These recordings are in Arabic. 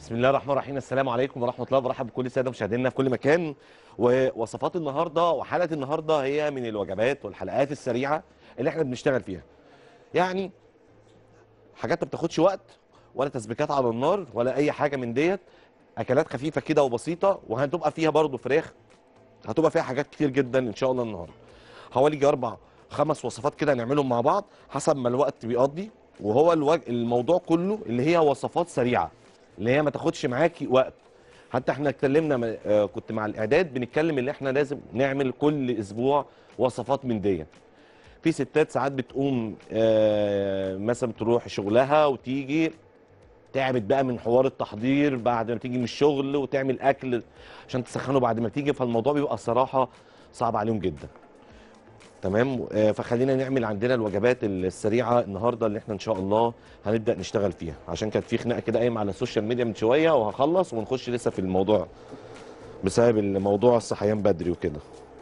بسم الله الرحمن الرحيم. السلام عليكم ورحمه الله وبركاته بكل الساده مشاهدينا في كل مكان. ووصفات النهارده وحلقه النهارده هي من الوجبات والحلقات السريعه اللي احنا بنشتغل فيها. يعني حاجات ما بتاخدش وقت ولا تسبيكات على النار ولا اي حاجه من ديت. اكلات خفيفه كده وبسيطه، وهتبقى فيها برضو فراخ، هتبقى فيها حاجات كتير جدا ان شاء الله النهارده. حوالي يجي 4 5 وصفات كده نعملهم مع بعض حسب ما الوقت بيقضي. وهو الموضوع كله اللي هي وصفات سريعه، اللي هي ما تاخدش معاكي وقت. حتى احنا اتكلمنا كنت مع الاعداد بنتكلم ان احنا لازم نعمل كل اسبوع وصفات من دي. في ستات ساعات بتقوم مثلا تروح شغلها وتيجي تعبت بقى من حوار التحضير بعد ما تيجي من الشغل وتعمل اكل عشان تسخنه بعد ما تيجي، فالموضوع بيبقى الصراحه صعب عليهم جدا. تمام. فخلينا نعمل عندنا الوجبات السريعه النهارده اللي احنا ان شاء الله هنبدا نشتغل فيها، عشان كانت في خناقه كده قايمه على السوشيال ميديا من شويه، وهخلص ونخش لسه في الموضوع بسبب الموضوع الصحيان بدري وكده.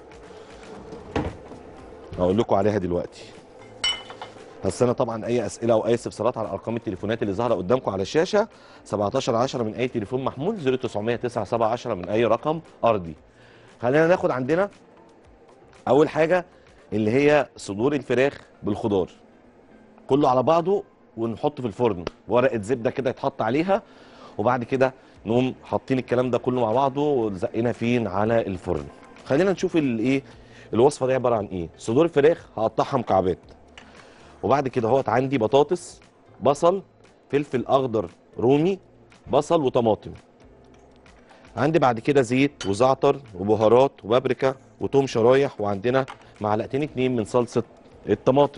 هقول لكم عليها دلوقتي. بس انا طبعا اي اسئله او اي استفسارات على ارقام التليفونات اللي ظاهره قدامكم على الشاشه 1710 من اي تليفون محمول، 0900 9710 من اي رقم ارضي. خلينا ناخد عندنا اول حاجه اللي هي صدور الفراخ بالخضار كله على بعضه، ونحطه في الفرن ورقه زبده كده يتحط عليها، وبعد كده نقوم حاطين الكلام ده كله مع بعضه وزقنا فين على الفرن. خلينا نشوف الايه الوصفه دي عباره عن ايه. صدور الفراخ هقطعها مكعبات، وبعد كده اهوت عندي بطاطس، بصل، فلفل اخضر رومي، بصل وطماطم. عندي بعد كده زيت وزعتر وبهارات وبابريكا وتوم شرايح، وعندنا معلقتين 2 من صلصه الطماطم.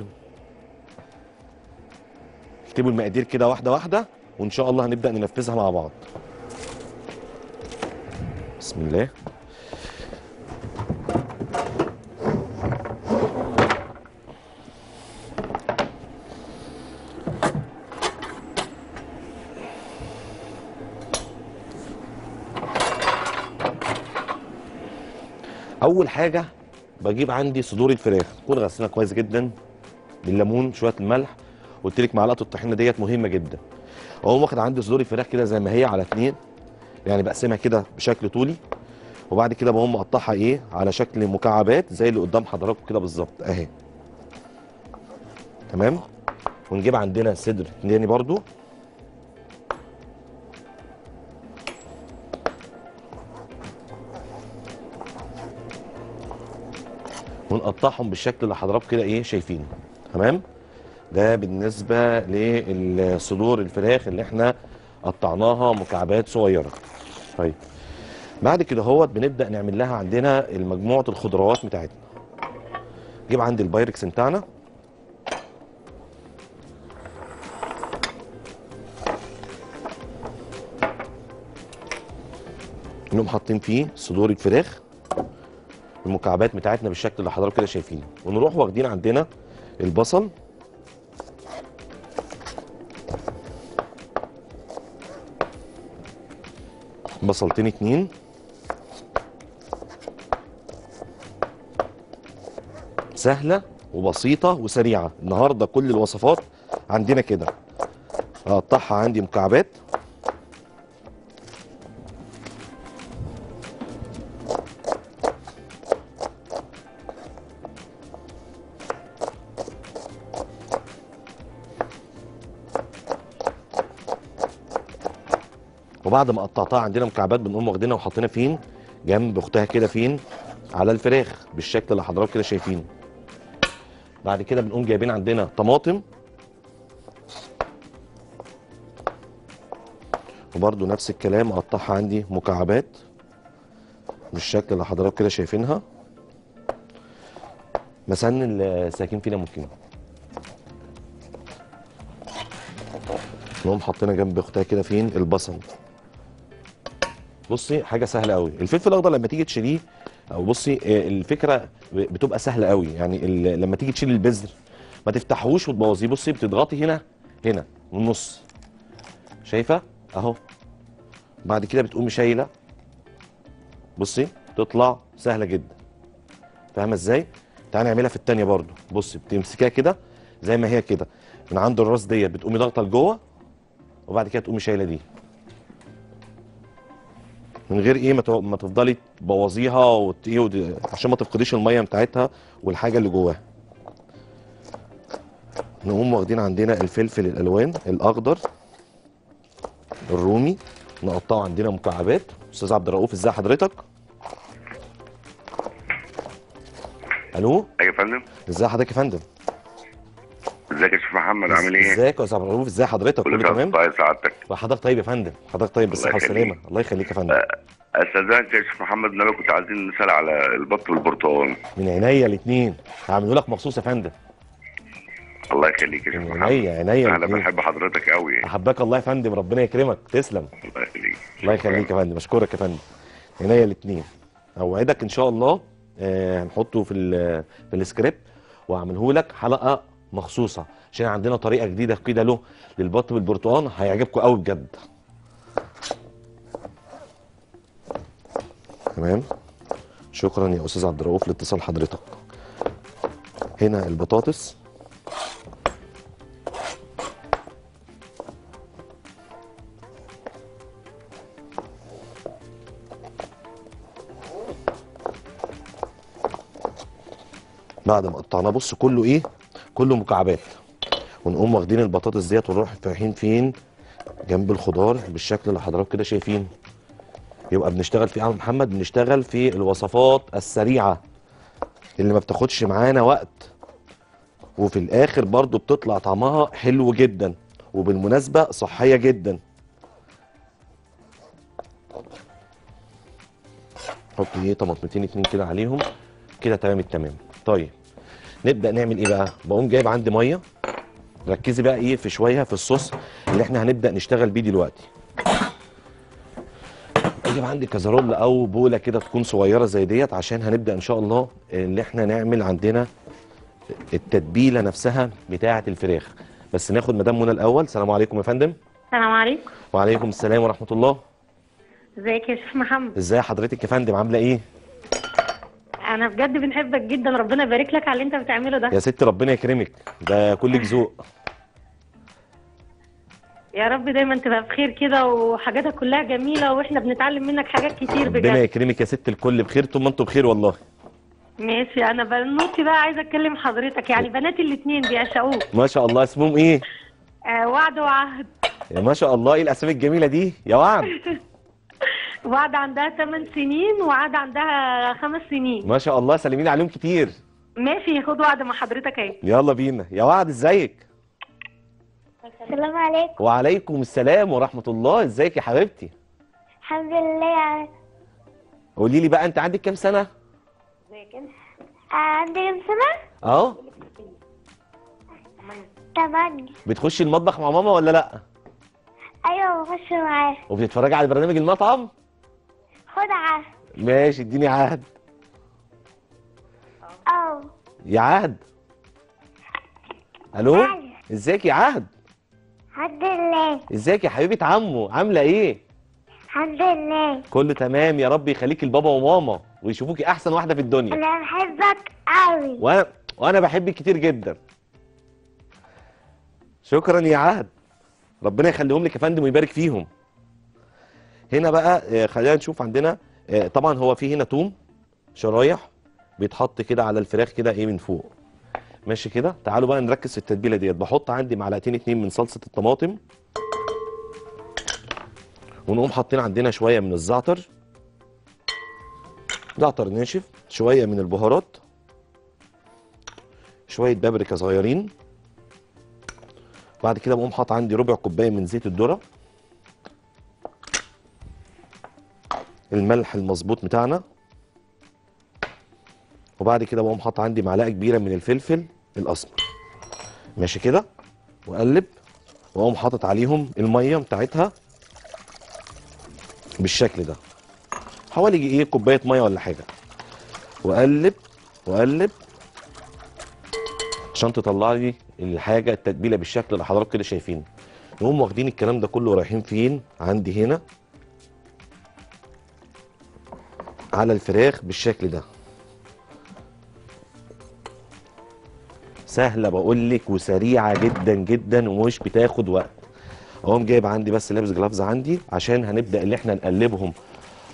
اكتبوا المقادير كده واحده واحده وان شاء الله هنبدا ننفذها مع بعض. بسم الله. اول حاجه بجيب عندي صدور الفراخ تكون غسلها كويس جدا بالليمون شويه الملح، قلت لك معلقه الطحينه ديت مهمه جدا. اقوم واخد عندي صدور الفراخ كده زي ما هي على 2، يعني بقسمها كده بشكل طولي، وبعد كده بقوم مقطعها ايه على شكل مكعبات زي اللي قدام حضراتكم كده بالظبط اهي. تمام. ونجيب عندنا صدر تاني برضو ونقطعهم بالشكل اللي حضراتكم كده ايه شايفينه. تمام. ده بالنسبه لصدور الفراخ اللي احنا قطعناها مكعبات صغيره. طيب بعد كده هوت بنبدا نعمل لها عندنا مجموعه الخضروات بتاعتنا. نجيب عندي البايركس بتاعنا، نقوم حاطين فيه صدور الفراخ المكعبات بتاعتنا بالشكل اللي حضراتكم كده شايفينه، ونروح واخدين عندنا البصل بصلتين 2، سهله وبسيطه وسريعه النهارده كل الوصفات عندنا كده. هقطعها عندي مكعبات، وبعد ما قطعتها عندنا مكعبات بنقوم واخدينها وحاطينها فين جنب اختها كده فين على الفراخ بالشكل اللي حضراتكم كده شايفينه. بعد كده بنقوم جايبين عندنا طماطم، وبرده نفس الكلام اقطعها عندي مكعبات بالشكل اللي حضراتكم كده شايفينها. مسن السكين فينا ممكن نقوم حاطينها جنب اختها كده فين البصل. بصي حاجه سهله قوي. الفلفل الاخضر لما تيجي تشيليه، او بصي الفكره بتبقى سهله قوي، يعني لما تيجي تشيل البذر ما تفتحوش وتبوظيه. بصي بتضغطي هنا هنا من النص، شايفه اهو. بعد كده بتقومي شايله، بصي تطلع سهله جدا. فاهمه ازاي؟ تعالى نعملها في الثانيه برضو. بصي بتمسكيها كده زي ما هي كده من عند الراس ديت، بتقومي ضاغطه لجوه، وبعد كده تقومي شايله دي. من غير ايه ما تفضلي تبوظيها عشان ما تفقديش الميه بتاعتها والحاجه اللي جواها. نقوم واخدين عندنا الفلفل الالوان الاخضر الرومي، نقطعه عندنا مكعبات. استاذ عبد الرؤوف ازي حضرتك؟ الو. ايوه يا فندم. ازي حضرتك يا فندم؟ ازيك يا شيخ محمد، عامل ايه؟ ازيك يا استاذ عبد الرؤوف؟ ازي حضرتك؟ كله تمام؟ طيب سعادتك. وحضرتك طيب يا فندم؟ حضرتك طيب بالصحه والسلامه. الله يخليك يا فندم. استاذنك يا شيخ محمد، ان انا كنت عايزين نسال على البط والبرتقال. من عينيا الاثنين، هعمله لك مخصوص يا فندم. الله يخليك يا شيخ محمد. عينيا انا بحب حضرتك قوي. احبك الله يا فندم، ربنا يكرمك، تسلم. الله يخليك. الله يخليك يا فندم، اشكرك يا فندم. عينيا الاثنين، اوعدك ان شاء الله هنحطه في السكريبت واعمله لك حلقه مخصوصه، عشان عندنا طريقه جديده كده له للبط بالبرتقال، هيعجبكم قوي بجد. تمام. شكرا يا استاذ عبد الرؤوف لاتصال حضرتك. هنا البطاطس، بعد ما قطعناه بص كله ايه، كله مكعبات، ونقوم واخدين البطاطس ديت ونروح رايحين فين؟ جنب الخضار بالشكل اللي حضراتكم كده شايفين. يبقى بنشتغل في يا محمد، بنشتغل في الوصفات السريعه اللي ما بتاخدش معانا وقت، وفي الاخر برضو بتطلع طعمها حلو جدا، وبالمناسبه صحيه جدا. حط ايه طماطمتين اتنين كده عليهم كده، تمام التمام. طيب نبدا نعمل ايه بقى؟ بقوم جايب عندي ميه، ركزي بقى ايه في شويه في الصوص اللي احنا هنبدا نشتغل بيه دلوقتي. اجيب عندي كازرول او بوله كده تكون صغيره زي ديت، عشان هنبدا ان شاء الله اللي احنا نعمل عندنا التتبيله نفسها بتاعه الفراخ. بس ناخد مدام منى الاول. السلام عليكم يا فندم. السلام عليكم. وعليكم السلام ورحمه الله. ازيك يا شيخ محمد؟ ازي حضرتك يا فندم؟ عامله ايه؟ انا بجد بنحبك جدا، ربنا يبارك لك على اللي انت بتعمله ده. يا ستي ربنا يكرمك، ده كلك ذوق. يا رب دايما تبقى بخير كده، وحاجاتك كلها جميله، واحنا بنتعلم منك حاجات كتير بجد. ربنا يكرمك يا ست الكل، بخير طول ما انتم بخير والله. ماشي. انا بنوتي بقى عايزه اتكلم حضرتك، يعني بناتي الاثنين بيعشقوك. ما شاء الله. اسمهم ايه؟ وعد وعهد. يا ما شاء الله، ايه الاسامي الجميله دي يا وعد؟ وعد عندها 8 سنين، وعد عندها 5 سنين. ما شاء الله، سلمين عليهم كتير. ماشي، خد وعد مع حضرتك اهي. يلا بينا يا وعد. ازيك؟ السلام عليكم. وعليكم السلام ورحمه الله. ازيك يا حبيبتي؟ الحمد لله. قولي لي بقى، انت عندك كام سنه؟ عندي كام سنة؟ اه. 8. بتخشي المطبخ مع ماما ولا لا؟ أيوة بخش معاه. وبتتفرجي على برنامج المطعم؟ خد عهد. ماشي، اديني عهد. يا عهد. الو. ازيك يا عهد؟ الحمد لله. ازيك يا حبيبه عمو؟ عامله ايه؟ الحمد لله. كله تمام. يا رب يخليكي لبابا وماما ويشوفوكي احسن واحده في الدنيا. أنا بحبك أوي. وانا بحبك كتير جدا. شكرا يا عهد، ربنا يخليهم لك يا فندم ويبارك فيهم. هنا بقى خلينا نشوف عندنا طبعا هو في هنا توم شرايح بيتحط كده على الفراخ كده ايه من فوق. ماشي كده. تعالوا بقى نركز في التتبيله ديت. بحط عندي معلقتين اتنين من صلصه الطماطم، ونقوم حاطين عندنا شويه من الزعتر، زعتر ناشف، شويه من البهارات، شويه بابريكا صغيرين. بعد كده بقوم حاطط عندي ربع كوبايه من زيت الذره، الملح المظبوط بتاعنا، وبعد كده بقوم حاطط عندي معلقه كبيره من الفلفل الاسمر. ماشي كده. واقلب، واقوم حاطط عليهم الميه بتاعتها بالشكل ده، حوالي ايه كوبايه ميه ولا حاجه. واقلب واقلب عشان تطلع لي الحاجه التتبيله بالشكل اللي حضراتكم كده شايفينه. نقوم واخدين الكلام ده كله ورايحين فين؟ عندي هنا على الفراخ بالشكل ده. سهله بقول لك وسريعه جدا جدا ومش بتاخد وقت. اقوم جايب عندي بس لابس جلافز عندي، عشان هنبدا اللي احنا نقلبهم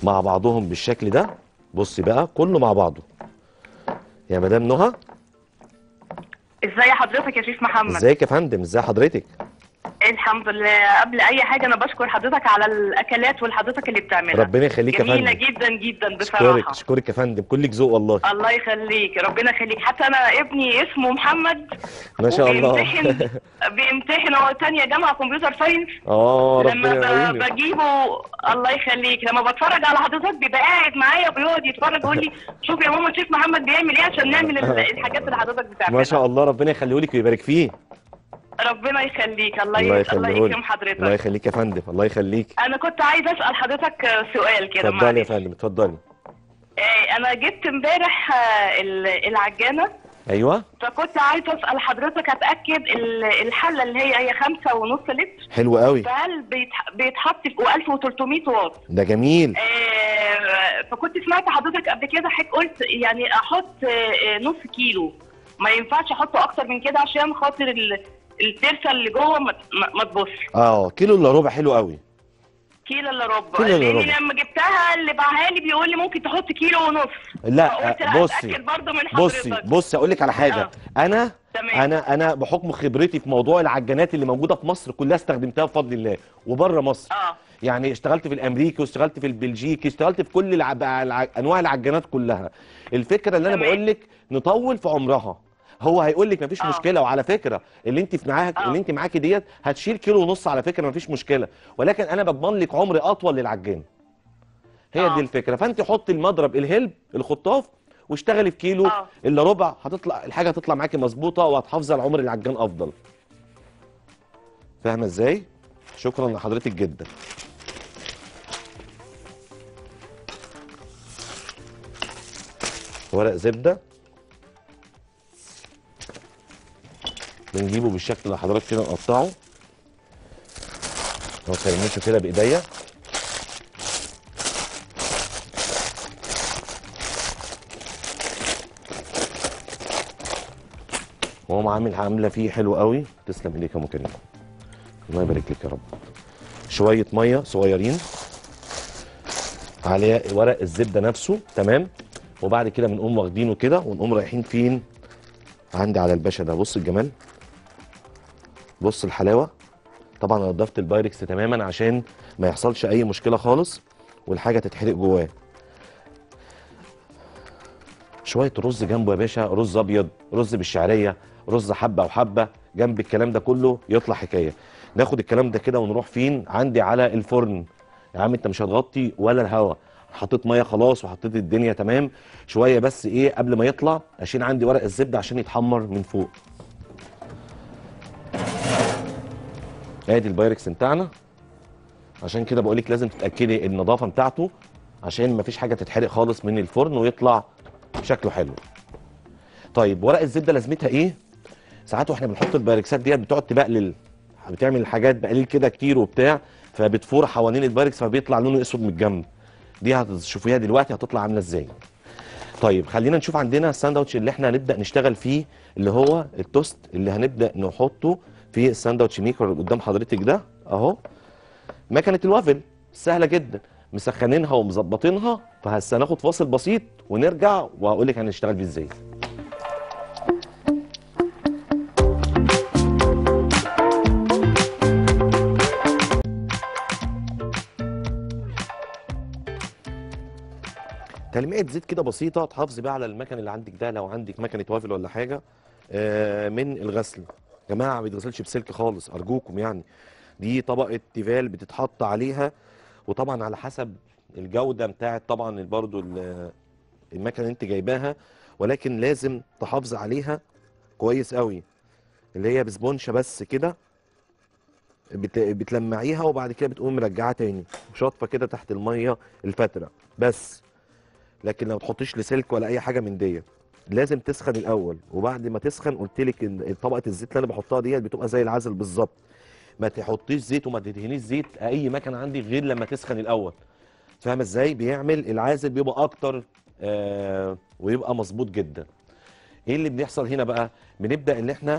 مع بعضهم بالشكل ده. بصي بقى كله مع بعضه يا مدام نهى. ازاي حضرتك يا شيف محمد؟ ازيك يا فندم؟ ازي حضرتك؟ الحمد لله. قبل اي حاجه انا بشكر حضرتك على الاكلات واللي حضرتك اللي بتعملها. ربنا يخليك يا فندم. جميله جدا جدا اشكرك بصراحه. اشكرك يا فندم، كلك ذوق والله. الله يخليك، ربنا يخليك. حتى انا ابني اسمه محمد ما شاء الله. بيمتحن هو تانية جامعه كمبيوتر ساينس. ربنا لما يعينك. بجيبه الله يخليك، لما بتفرج على حضرتك بيبقى قاعد معايا وبيقعد يتفرج يقول لي شوف يا ماما الشيف محمد بيعمل ايه عشان نعمل الحاجات اللي حضرتك بتعملها. ما شاء الله، ربنا يخليه لك ويبارك فيه. ربنا يخليك. الله الله يخليه يكرم حضرتك. الله يخليك يا فندم، الله يخليك. انا كنت عايزه اسال حضرتك سؤال كده. اتفضلي يا معلش. فندم اتفضلي. انا جبت امبارح العجانه. ايوه. فكنت عايزه اسال حضرتك اتاكد الحله اللي هي 5.5 لتر. حلو قوي. فهل بيتحط في 1300 واط؟ ده جميل. فكنت سمعت حضرتك قبل كده قلت يعني احط نص كيلو، ما ينفعش احطه اكتر من كده عشان خاطر الترسه اللي جوه ما تبص. كيلو الا ربع حلو قوي. كيلو الا ربع. كيلو إلا لاني ربع. لما جبتها اللي باعها لي بيقول لي ممكن تحط كيلو ونص. لا فقلت لا بصي اتاكد برضه من حضرتك. بصي اقول لك على حاجه. انا تمام. انا بحكم خبرتي في موضوع العجانات اللي موجوده في مصر كلها استخدمتها بفضل الله، وبره مصر. يعني اشتغلت في الامريكي واشتغلت في البلجيكي، اشتغلت في كل انواع العجانات كلها. الفكره اللي انا بقول لك نطول في عمرها. هو هيقول لك مفيش مشكله، وعلى فكره اللي انت معاكي ديت هتشيل كيلو ونص على فكره مفيش مشكله، ولكن انا بضمن لك عمر اطول للعجان. هي دي الفكره. فانت حطي المضرب الهلب الخطاف واشتغلي في كيلو الا ربع، هتطلع الحاجه هتطلع معاكي مظبوطه وهتحافظي على عمر العجان افضل. فاهمه ازاي؟ شكرا لحضرتك جدا. ورق زبده بنجيبه بالشكل اللي حضرتك كده نقطعه وكرمشه كده بايديا. وهو عامله فيه حلو قوي. تسلم ايديك يا ام كريم، الله يبارك لك يا رب. شويه ميه صغيرين عليها ورق الزبده نفسه، تمام. وبعد كده بنقوم واخدينه كده ونقوم رايحين فين؟ عندي على الباشا ده. بص الجمال، بص الحلاوه. طبعا انا نضفت البايركس تماما عشان ما يحصلش اي مشكله خالص والحاجه تتحرق جواه. شويه رز جنبه يا باشا، رز ابيض، رز بالشعريه، رز حبه وحبه جنب الكلام ده كله يطلع حكايه. ناخد الكلام ده كده ونروح فين؟ عندي على الفرن. يا عم انت مش هتغطي ولا الهوا، حطيت ميه خلاص وحطيت الدنيا تمام. شويه بس ايه قبل ما يطلع اشيل عندي ورق الزبده عشان يتحمر من فوق. ادي البايركس بتاعنا. عشان كده بقول لك لازم تتاكدي النظافه بتاعته عشان مفيش حاجه تتحرق خالص من الفرن ويطلع شكله حلو. طيب ورق الزبده لازمتها ايه؟ ساعات واحنا بنحط البايركسات ديت بتقعد تبقلل، بتعمل الحاجات بقليل كده كتير وبتاع، فبتفور حوالين البايركس فبيطلع لونه اسود من الجنب. دي هتشوفيها دلوقتي هتطلع عامله ازاي. طيب خلينا نشوف عندنا الساندوتش اللي احنا هنبدا نشتغل فيه اللي هو التوست اللي هنبدا نحطه في الساندوتش ميكر اللي قدام حضرتك ده اهو. مكنه الوافل سهله جدا، مسخنينها ومظبطينها. فهسه هناخد فاصل بسيط ونرجع وهقول لك هنشتغل بيه ازاي. تلميعه زيت كده بسيطه تحافظي بقى على المكن اللي عندك ده لو عندك مكنه وافل ولا حاجه من الغسل. يا جماعه ما بيتغسلش بسلك خالص ارجوكم يعني. دي طبقه تيفال بتتحط عليها، وطبعا على حسب الجوده بتاعت طبعا برضو المكنه اللي انت جايباها، ولكن لازم تحافظي عليها كويس قوي. اللي هي بسبونشه بس كده بتلمعيها وبعد كده بتقوم مرجعها تاني وشاطفه كده تحت الميه الفتره بس. لكن لو تحطيش لسلك ولا اي حاجه من ديت. لازم تسخن الاول، وبعد ما تسخن قلت لك ان طبقه الزيت اللي انا بحطها ديت بتبقى زي العسل بالظبط. ما تحطيش زيت وما تدهنيش زيت اي مكنه عندي غير لما تسخن الاول. فاهمه ازاي؟ بيعمل العازل بيبقى اكتر ويبقى مظبوط جدا. ايه اللي بيحصل هنا بقى؟ بنبدا ان احنا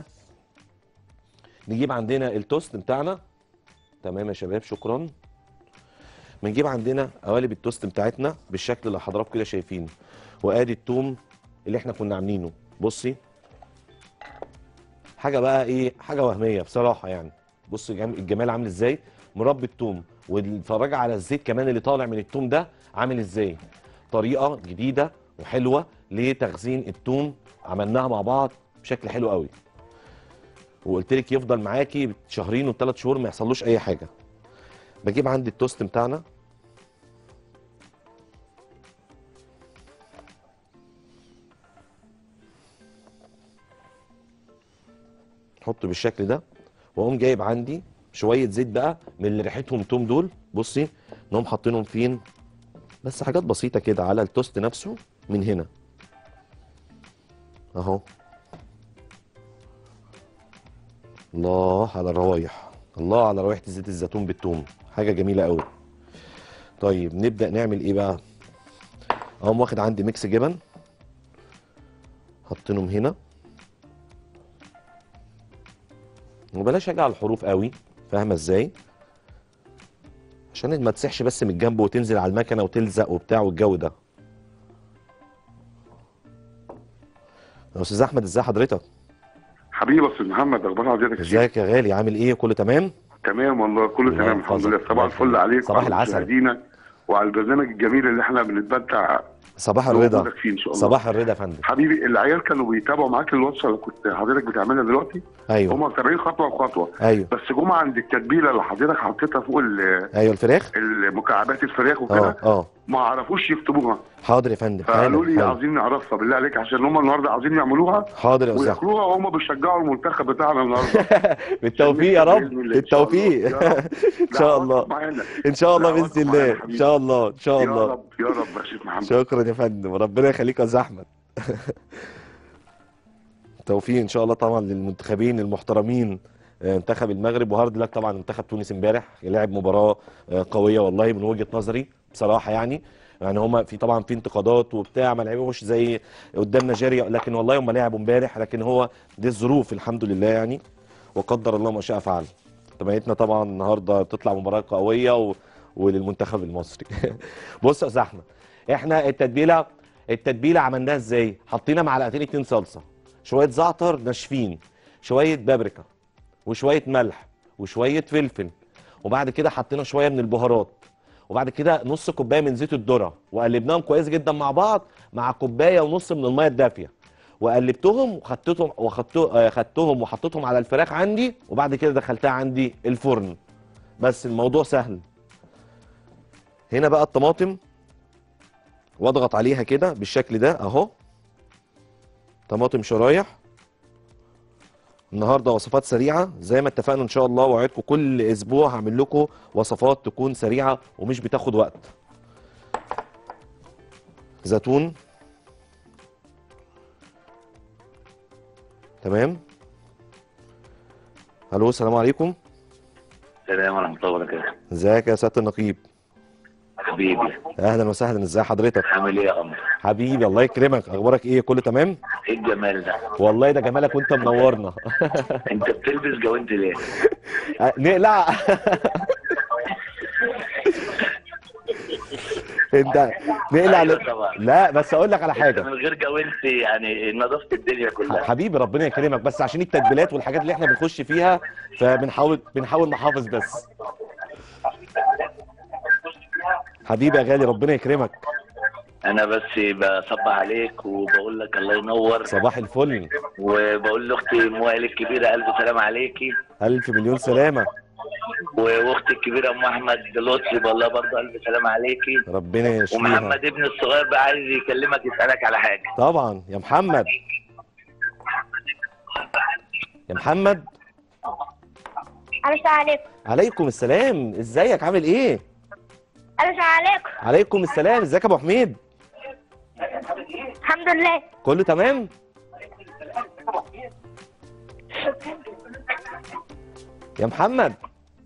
نجيب عندنا التوست بتاعنا. تمام يا شباب شكرا. بنجيب عندنا قوالب التوست بتاعتنا بالشكل اللي حضراتكم كده شايفينه، وادي التوم اللي احنا كنا عاملينه. بصي حاجه بقى ايه، حاجه وهميه بصراحه يعني. بص الجمال عامل ازاي، مربى التوم، واتفرجي على الزيت كمان اللي طالع من التوم ده عامل ازاي. طريقه جديده وحلوه لتخزين التوم، عملناها مع بعض بشكل حلو قوي، وقلت لك يفضل معاكي شهرين وثلاث شهور ما يحصلوش اي حاجه. بجيب عندي التوست بتاعنا، نحطه بالشكل ده، واقوم جايب عندي شويه زيت بقى من اللي ريحتهم توم دول. بصي نقوم حاطينهم فين، بس حاجات بسيطه كده على التوست نفسه من هنا اهو. الله على الروايح، الله على روايح زيت الزيتون بالثوم، حاجه جميله قوي. طيب نبدا نعمل ايه بقى. اقوم واخد عندي ميكس جبن، حاطينهم هنا، وبلاش اجي على الحروف قوي، فاهمه ازاي، عشان ما تسحش بس من الجنب وتنزل على المكنه وتلزق وبتاع والجو ده. يا استاذ احمد ازي حضرتك؟ حبيبي استاذ محمد، اخبار حضرتك؟ ازيك يا غالي، عامل ايه؟ كله تمام؟ تمام والله، كله الله تمام الحمد يحفظك. لله. صباح الفل عليك صباح وعلى العسل. مشاهدينا وعلى البرنامج الجميل اللي احنا بنتمتع صباح الرضا. بوجودك فيه ان شاء الله. صباح الرضا يا فندم. حبيبي العيال كانوا بيتابعوا معاك الوصفه اللي كنت حضرتك بتعملها دلوقتي. ايوه هم متابعين خطوه بخطوه. ايوه بس جم عند التتبيله اللي حضرتك حطيتها فوق ايوه الفراخ، المكعبات الفراخ وكده، ما عرفوش يكتبوها. حاضر يا فندم. فقالوا لي حاضر. عايزين نعرفها بالله عليك، عشان هم النهارده عايزين يعملوها حاضر يا استاذ وياكلوها، وهم بيشجعوا المنتخب بتاعنا النهارده. بالتوفيق يا رب، بالتوفيق ان شاء الله، ان شاء الله باذن الله، ان شاء الله ان شاء يا الله. رب يا رب يا شيخ محمد. شكرا يا فندم، ربنا يخليك يا استاذ احمد. توفيق ان شاء الله طبعا للمنتخبين المحترمين، منتخب المغرب وهارد لك طبعا منتخب تونس امبارح لعب مباراه قويه والله من وجهه نظري بصراحه يعني هما في طبعا في انتقادات وبتاع، ما لعبوش زي قدام نيجيريا، لكن والله هم لعبوا امبارح، لكن هو دي الظروف الحمد لله يعني، وقدر الله ما شاء فعل. تمنيتنا طبعا النهارده تطلع مباراه قويه وللمنتخب المصري. بص يا استاذ احمد، احنا التتبيله عملناها ازاي؟ حطينا معلقتين 2 صلصه، شويه زعتر ناشفين، شويه بابريكا، وشويه ملح، وشويه فلفل، وبعد كده حطينا شويه من البهارات، وبعد كده نص كوبايه من زيت الذره، وقلبناهم كويس جدا مع بعض مع كوبايه ونص من الميه الدافيه، وقلبتهم خدتهم وحطيتهم على الفراخ عندي، وبعد كده دخلتها عندي الفرن. بس الموضوع سهل. هنا بقى الطماطم، واضغط عليها كده بالشكل ده اهو، طماطم شرايح. النهارده وصفات سريعه زي ما اتفقنا ان شاء الله، وعدكم كل اسبوع هعمل لكم وصفات تكون سريعه ومش بتاخد وقت. زيتون، تمام. الو السلام عليكم. السلام ورحمة الله وبركاته. ازيك يا سيادة النقيب؟ حبيبي اهلا وسهلا، ازي حضرتك؟ عامل ايه يا قمر؟ حبيبي الله يكرمك، اخبارك ايه؟ كله تمام؟ ايه الجمال ده؟ والله ده جمالك وانت منورنا. انت بتلبس جوانت ليه؟ نقلع. انت نقلع أيوة طبعا. لا بس اقول لك على حاجه، من غير جوانت يعني نظافة الدنيا كلها. حبيبي ربنا يكرمك، بس عشان التتبيلات والحاجات اللي احنا بنخش فيها فبنحاول نحافظ بس. حبيبي يا غالي ربنا يكرمك. انا بس بصبح عليك وبقول لك الله ينور. صباح الفل. وبقول لاختي ام وائل الكبيره الف سلام عليكي. الف مليون سلامه. واختي الكبيره ام احمد لطفي والله برضه الف سلام عليكي. ربنا يشفيها. ومحمد ابن الصغير بقى عايز يكلمك يسالك على حاجه. طبعا يا محمد. يا محمد. السلام عليكم. عليكم السلام، ازيك عامل ايه؟ السلام عليكم. عليكم السلام، ازيك يا ابو حميد؟ الحمد لله. كله تمام؟ يا محمد.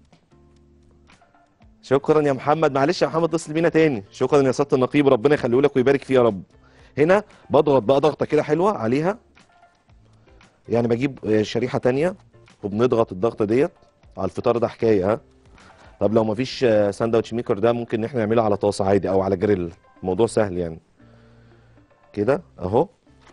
شكرا يا محمد، معلش يا محمد اتصل بينا تاني. شكرا يا سياده النقيب، ربنا يخليه لك ويبارك فيه يا رب. هنا بضغط بقى ضغطه كده حلوه عليها، يعني بجيب شريحه تانيه وبنضغط الضغطه ديت على الفطار ده حكايه. ها طب لو مفيش ساندوتش ميكر ده ممكن ان احنا نعمله على طاسه عادي او على جريل، الموضوع سهل يعني كده اهو.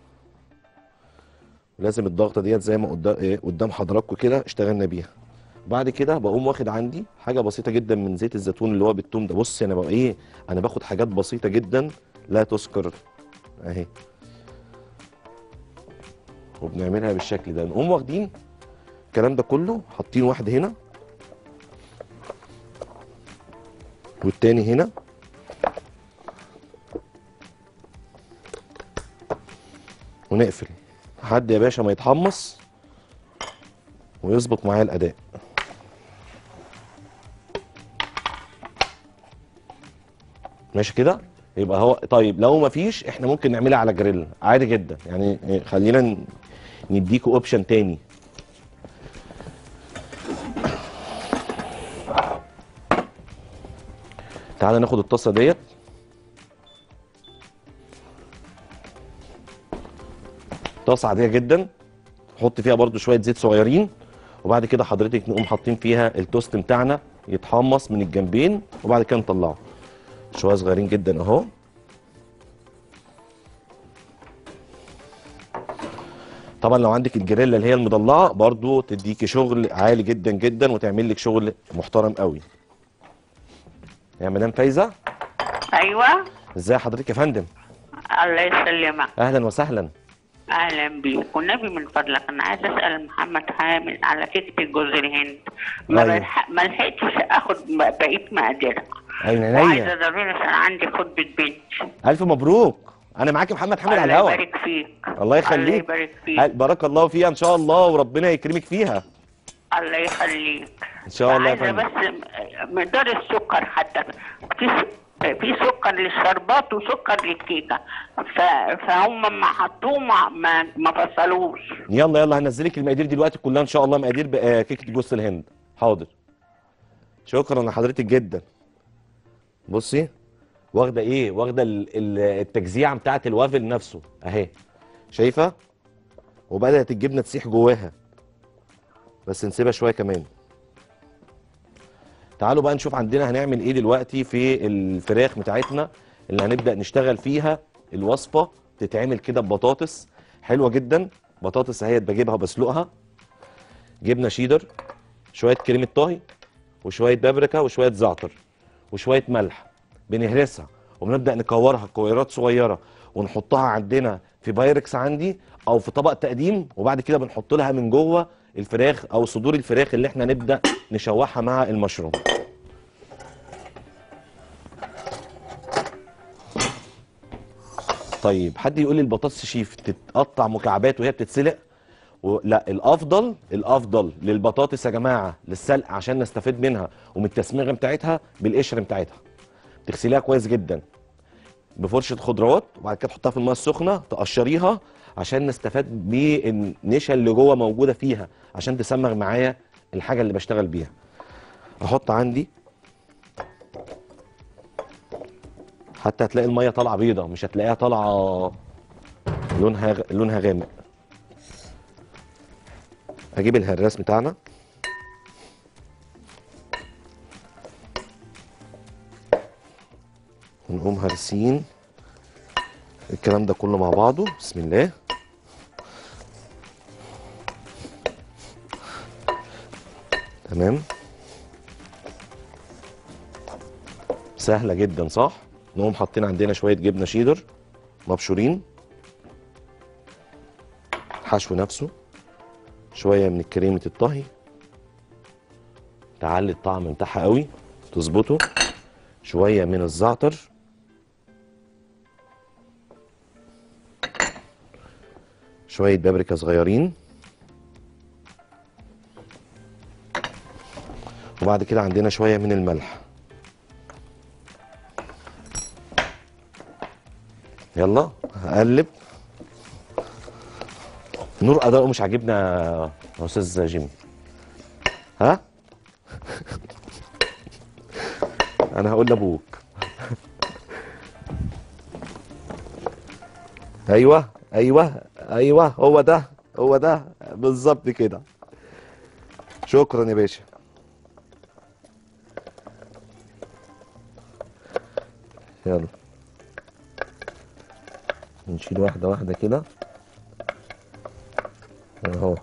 لازم الضغطه ديت زي ما قدام حضراتكم كده اشتغلنا بيها. بعد كده بقوم واخد عندي حاجه بسيطه جدا من زيت الزيتون اللي هو بالثوم ده. بص انا بقى ايه، انا باخد حاجات بسيطه جدا لا تذكر اهي، وبنعملها بالشكل ده. نقوم واخدين الكلام ده كله حاطين واحد هنا والتاني هنا، ونقفل لحد يا باشا ما يتحمص ويظبط معايا الاداء. ماشي كده يبقى هو. طيب لو ما فيش احنا ممكن نعملها على جريل عادي جدا يعني. خلينا نديكوا اوبشن تاني. تعالى ناخد الطاسه ديت، طاسه عاديه جدا، نحط فيها برده شويه زيت صغيرين، وبعد كده حضرتك نقوم حاطين فيها التوست بتاعنا يتحمص من الجنبين، وبعد كده نطلعه شويه صغيرين جدا اهو. طبعا لو عندك الجريلا اللي هي المضلعه برضو تديكي شغل عالي جدا جدا وتعمل لك شغل محترم قوي. يا مدام فايزه. ايوه. ازي حضرتك يا فندم؟ الله يسلمك. اهلا وسهلا. اهلا بيك. والنبي من فضلك انا عايز اسال محمد حامد على كيكه جوز الهند. أيوة. ما لحقتش اخد بقيه مقاديرها. عينيا. وعايزه ضروري عشان عندي خطبه بنت. الف مبروك. انا معاكي محمد حامد على الهوا. الله يبارك فيك. الله يخليك. الله يبارك فيك. بارك الله فيها ان شاء الله وربنا يكرمك فيها. الله يخليك. ان شاء الله يا عايزه فندم. بس مقدار السكر حتى. في سكر للشربات وسكر للكيكه، فهم ما حطوه ما فصلوش. يلا هنزلك المقادير دلوقتي كلها ان شاء الله، مقادير كيكه جوز الهند. حاضر. شكرا لحضرتك جدا. بصي واخده ايه، واخده التجزيعه بتاعت الوافل نفسه اهي، شايفه؟ وبدات الجبنه تسيح جواها، بس نسيبها شويه كمان. تعالوا بقى نشوف عندنا هنعمل ايه دلوقتي في الفراخ بتاعتنا اللي هنبدا نشتغل فيها. الوصفه تتعمل كده ببطاطس حلوه جدا. بطاطس اهي بجيبها بسلقها، جبنه شيدر، شويه كريمه طهي، وشويه بابريكا، وشويه زعتر، وشويه ملح. بنهرسها وبنبدا نكورها كويرات صغيره ونحطها عندنا في بايركس عندي او في طبق تقديم، وبعد كده بنحط لها من جوه الفراخ او صدور الفراخ اللي احنا نبدا نشوحها مع المشروم. طيب حد يقول لي البطاطس شيف تتقطع مكعبات وهي بتتسلق؟ لا، الافضل للبطاطس يا جماعه للسلق عشان نستفيد منها ومن التسميغه بتاعتها بالقشر بتاعتها. تغسليها كويس جدا بفرشه خضروات، وبعد كده تحطها في الميه السخنه تقشريها عشان نستفاد بالنشا اللي جوه موجوده فيها عشان تسمغ معايا الحاجه اللي بشتغل بيها. احط عندي حتى هتلاقي الميه طالعه بيضه، مش هتلاقيها طالعه لونها غامق. اجيب الهراس بتاعنا ونقوم هرسين الكلام ده كله مع بعضه. بسم الله. تمام، سهله جدا صح؟ نقوم حاطين عندنا شويه جبنه شيدر مبشورين، حشو نفسه، شويه من كريمه الطهي تعلي الطعم بتاعها قوي تظبطه، شويه من الزعتر، شويه بابريكا صغيرين، وبعد كده عندنا شويه من الملح. يلا هقلب. نور اداؤه مش عاجبنا يا استاذ جيمي. ها انا هقول لابوك. ايوه ايوه ايوه، هو ده بالظبط كده. شكرا يا باشا. يلا نشيل واحده واحده كده اهو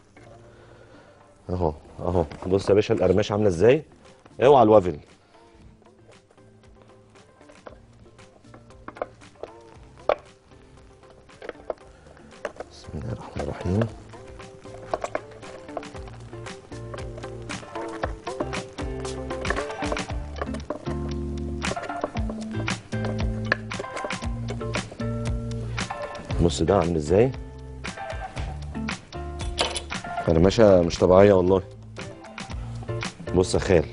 اهو اهو. بص يا باشا القرمشه عامله ازاي، اوعى الوافل. بسم الله الرحمن الرحيم. بص ده عامل ازاي، قرمشه مش طبيعيه والله. بص يا خال،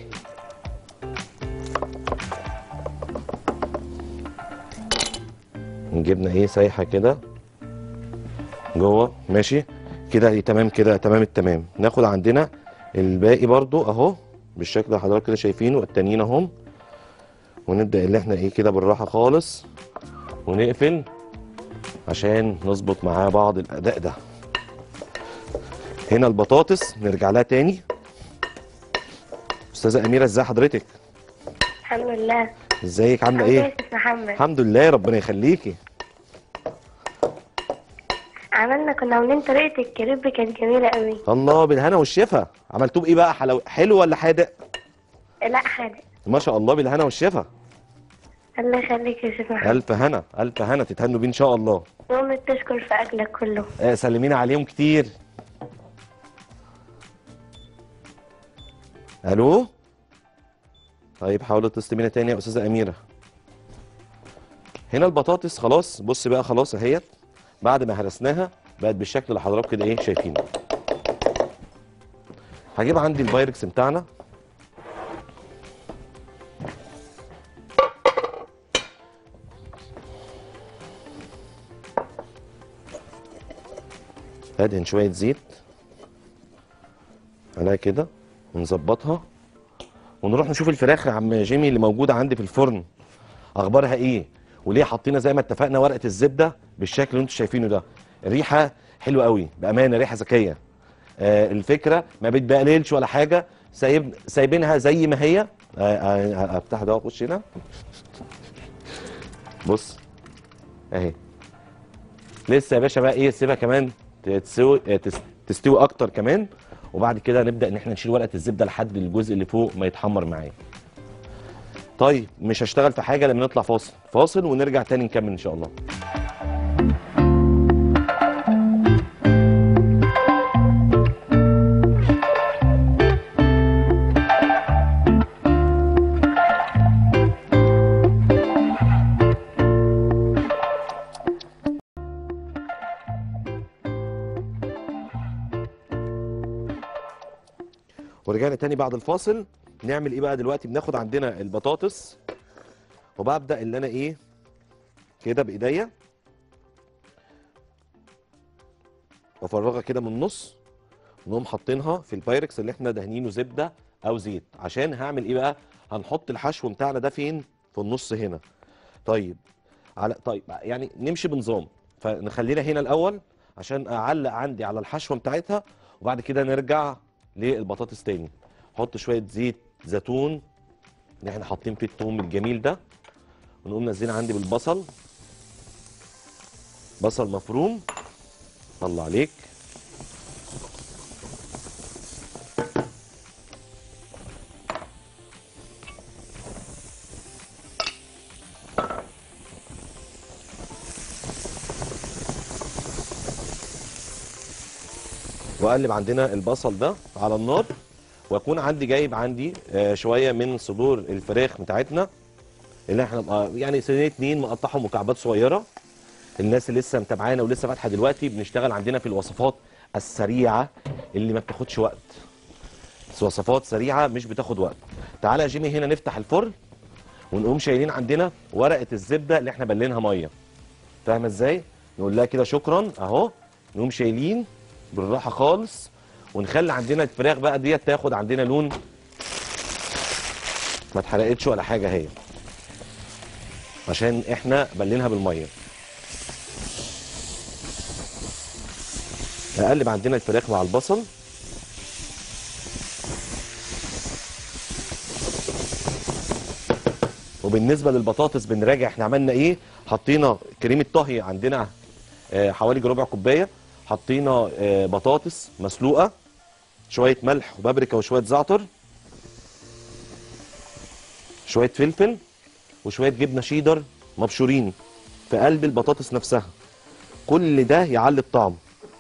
جبنا ايه سايحه كده جوه، ماشي كده تمام، كده تمام التمام. ناخد عندنا الباقي برضو اهو بالشكل اللي حضرتك كده شايفينه، التانيين اهم، ونبدا اللي احنا ايه كده بالراحه خالص ونقفل عشان نظبط معاه بعض الاداء ده. هنا البطاطس نرجع لها تاني. استاذه اميره ازي حضرتك؟ الحمد لله. ازيك عامله عامل ايه؟ يا أستاذ محمد؟ الحمد لله ربنا يخليكي. كنا عاملين طريقة الكريب كانت جميلة قوي. الله بالهنا والشفا. عملتوه بايه بقى، حلو ولا حادق؟ لا حادق. ما شاء الله بالهنا والشفا. الله يخليك يا أستاذ محمد. الف هنا الف هنا، تتهنوا بيه ان شاء الله. وأمي بتشكر في أكلك كله. سلمينا عليهم كتير. الو. طيب حاولوا تتصلي بينا تاني يا استاذه اميره. هنا البطاطس خلاص، بص بقى خلاص اهيت بعد ما هرسناها بقت بالشكل اللي حضراتكم كده ايه شايفينه. هجيب عندي البايركس بتاعنا، ادهن شويه زيت عليها كده ونظبطها، ونروح نشوف الفراخ يا عم جيمي اللي موجوده عندي في الفرن اخبارها ايه، وليه حطينا زي ما اتفقنا ورقه الزبده بالشكل اللي انتم شايفينه ده. الريحه حلوه قوي بامانه، ريحه ذكيه. الفكره ما بتبقللش ولا حاجه، سايبينها زي ما هي. افتح ده واخش هنا. بص اهي لسه يا باشا بقى ايه، سيبها كمان تستوي اكتر كمان، وبعد كده نبدا ان احنا نشيل ورقه الزبده لحد الجزء اللي فوق ما يتحمر معايا. طيب مش هشتغل في حاجه لما نطلع فاصل ونرجع تاني نكمل ان شاء الله. ورجعنا تاني بعد الفاصل. نعمل ايه بقى دلوقتي؟ بناخد عندنا البطاطس وببدا اللي انا ايه كده بايديا وافرغها كده من النص، ونقوم حاطينها في البايركس اللي احنا دهنينه زبده او زيت. عشان هعمل ايه بقى؟ هنحط الحشو بتاعنا ده فين؟ في النص هنا. طيب طيب يعني نمشي بنظام، فنخلينا هنا الاول عشان اعلق عندي على الحشوه بتاعتها، وبعد كده نرجع للبطاطس تاني. نحط شويه زيت زيتون اللي احنا حاطين فيه الثوم الجميل ده، ونقوم نازلين عندي بالبصل، بصل مفروم. الله عليك. واقلب عندنا البصل ده على النار، واكون عندي جايب عندي شويه من صدور الفراخ بتاعتنا اللي احنا يعني صينيه 2 مقطعهم مكعبات صغيره. الناس اللي لسه متابعانا ولسه فاتحه دلوقتي، بنشتغل عندنا في الوصفات السريعه اللي ما بتاخدش وقت، بس وصفات سريعه مش بتاخد وقت. تعالى يا جيمي هنا نفتح الفرن ونقوم شايلين عندنا ورقه الزبده اللي احنا بلينها ميه. فاهمه ازاي؟ نقول لها كده شكرا اهو، نقوم شايلين بالراحه خالص، ونخلي عندنا الفراخ بقى ديت تاخد عندنا لون، ما اتحرقتش ولا حاجه هي، عشان احنا بلينها بالميه. اقلب عندنا الفراخ مع البصل، وبالنسبه للبطاطس بنراجع احنا عملنا ايه. حطينا كريمه طهي عندنا حوالي ربع كوبايه. حطينا بطاطس مسلوقه، شويه ملح وبابريكا وشويه زعتر، شويه فلفل، وشويه جبنه شيدر مبشورين في قلب البطاطس نفسها. كل ده يعلي الطعم.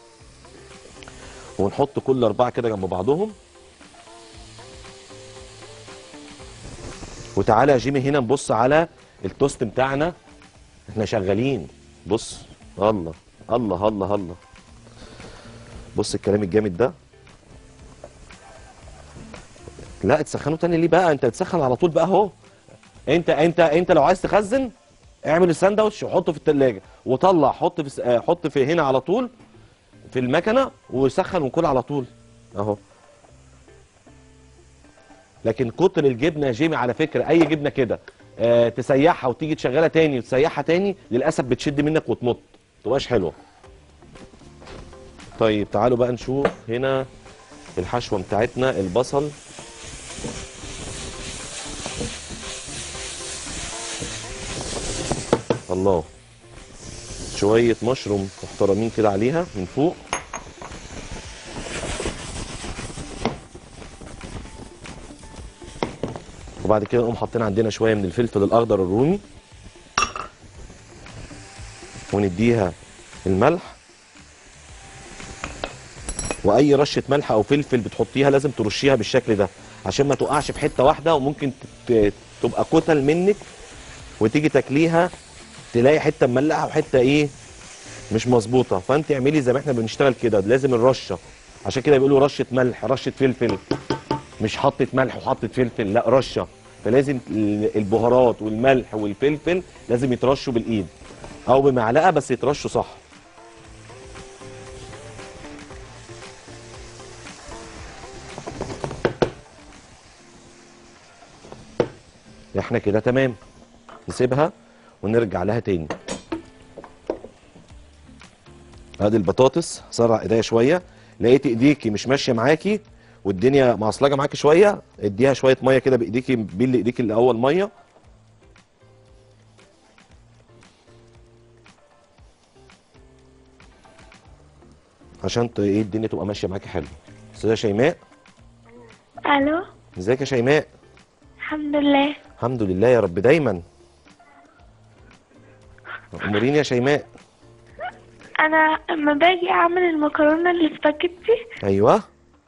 ونحط كل 4 كده جنب بعضهم. وتعالى يا جيمي هنا نبص على التوست بتاعنا. احنا شغالين. بص، الله الله الله الله. بص الكلام الجامد ده. لا تسخنه تاني ليه بقى؟ انت تسخن على طول بقى اهو. انت لو عايز تخزن اعمل الساندوتش وحطه في التلاجة وطلع حط في هنا على طول في المكنه وسخن وكل على طول اهو. لكن كتر الجبنه يا جيمي على فكره اي جبنه كده تسيحها وتيجي تشغلها تاني وتسيحها تاني للاسف بتشد منك وتمط، ما تبقاش حلوه. طيب تعالوا بقى نشوف هنا الحشوه بتاعتنا. البصل الله، شويه مشروم محترمين كده عليها من فوق. وبعد كده نقوم حاطين عندنا شويه من الفلفل الاخضر الرومي، ونديها الملح. واي رشه ملح او فلفل بتحطيها لازم ترشيها بالشكل ده عشان ما تقعش في حته واحده، وممكن تبقى كتل منك وتيجي تاكليها تلاقي حته مملحه وحته ايه مش مظبوطه. فانت اعملي زي ما احنا بنشتغل كده، لازم الرشه. عشان كده بيقولوا رشه ملح رشه فلفل، مش حطه ملح وحطه فلفل، لا رشه. فلازم البهارات والملح والفلفل لازم يترشوا بالايد او بمعلقه، بس يترشوا صح. احنا كده تمام. نسيبها ونرجع لها تاني. ادي البطاطس. سرع ايديا شويه، لقيت ايديكي مش ماشيه معاكي والدنيا معصلجه معاكي شويه، اديها شويه ميه كده بايديكي، بل ايديكي الاول ميه. عشان ايه الدنيا تبقى ماشيه معاكي حلو. استاذه شيماء. الو. ازيك يا شيماء؟ الحمد لله. الحمد لله يا رب دايما. اموريني يا شيماء. انا لما باجي اعمل المكرونه الاسباجيتي ايوه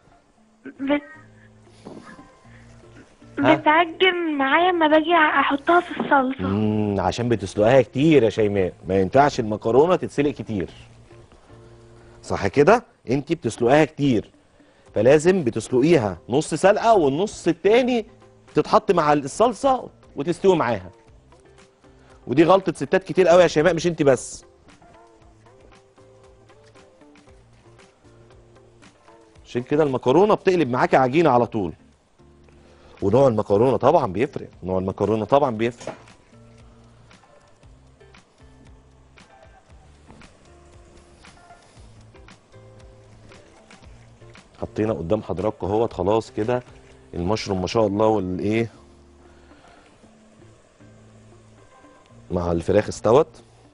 بتعجن معايا لما باجي احطها في الصلصه. عشان بتسلقها كتير يا شيماء، ما ينفعش المكرونه تتسلق كتير، صح كده؟ انت بتسلقيها كتير، فلازم بتسلقيها نص سلقه والنص التاني تتحط مع الصلصه وتستوي معاها. ودي غلطه ستات كتير قوي يا شيماء، مش انت بس. عشان كده المكرونه بتقلب معاكي عجينه على طول. ونوع المكرونه طبعا بيفرق، نوع المكرونه طبعا بيفرق. حطينا قدام حضراتكم اهوت خلاص كده المشروم ما شاء الله والايه مع الفراخ استوت.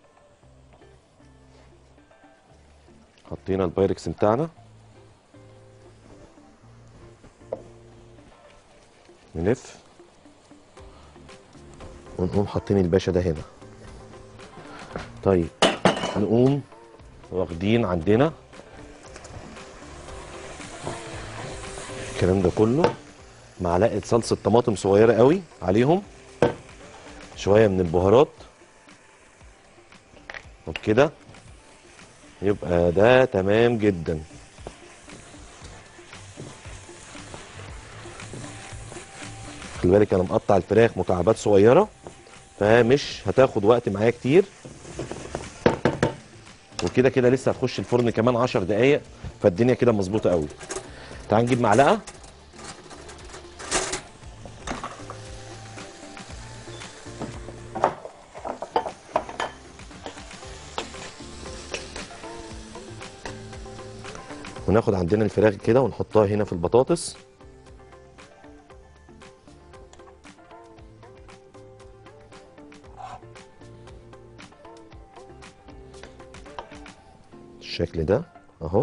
حطينا البايركس بتاعنا، نلف ونقوم حاطين الباشا ده هنا. طيب نقوم واخدين عندنا الكلام ده كله، معلقه صلصه طماطم صغيره قوي عليهم، شويه من البهارات وبكده يبقى ده تمام جدا. خلي بالك انا مقطع الفراخ مكعبات صغيره فمش هتاخد وقت معايا كتير، وكده كده لسه هتخش الفرن كمان 10 دقايق، فالدنيا كده مظبوطه قوي. تعال نجيب معلقه وناخد عندنا الفراخ كده ونحطها هنا في البطاطس. بالشكل ده اهو.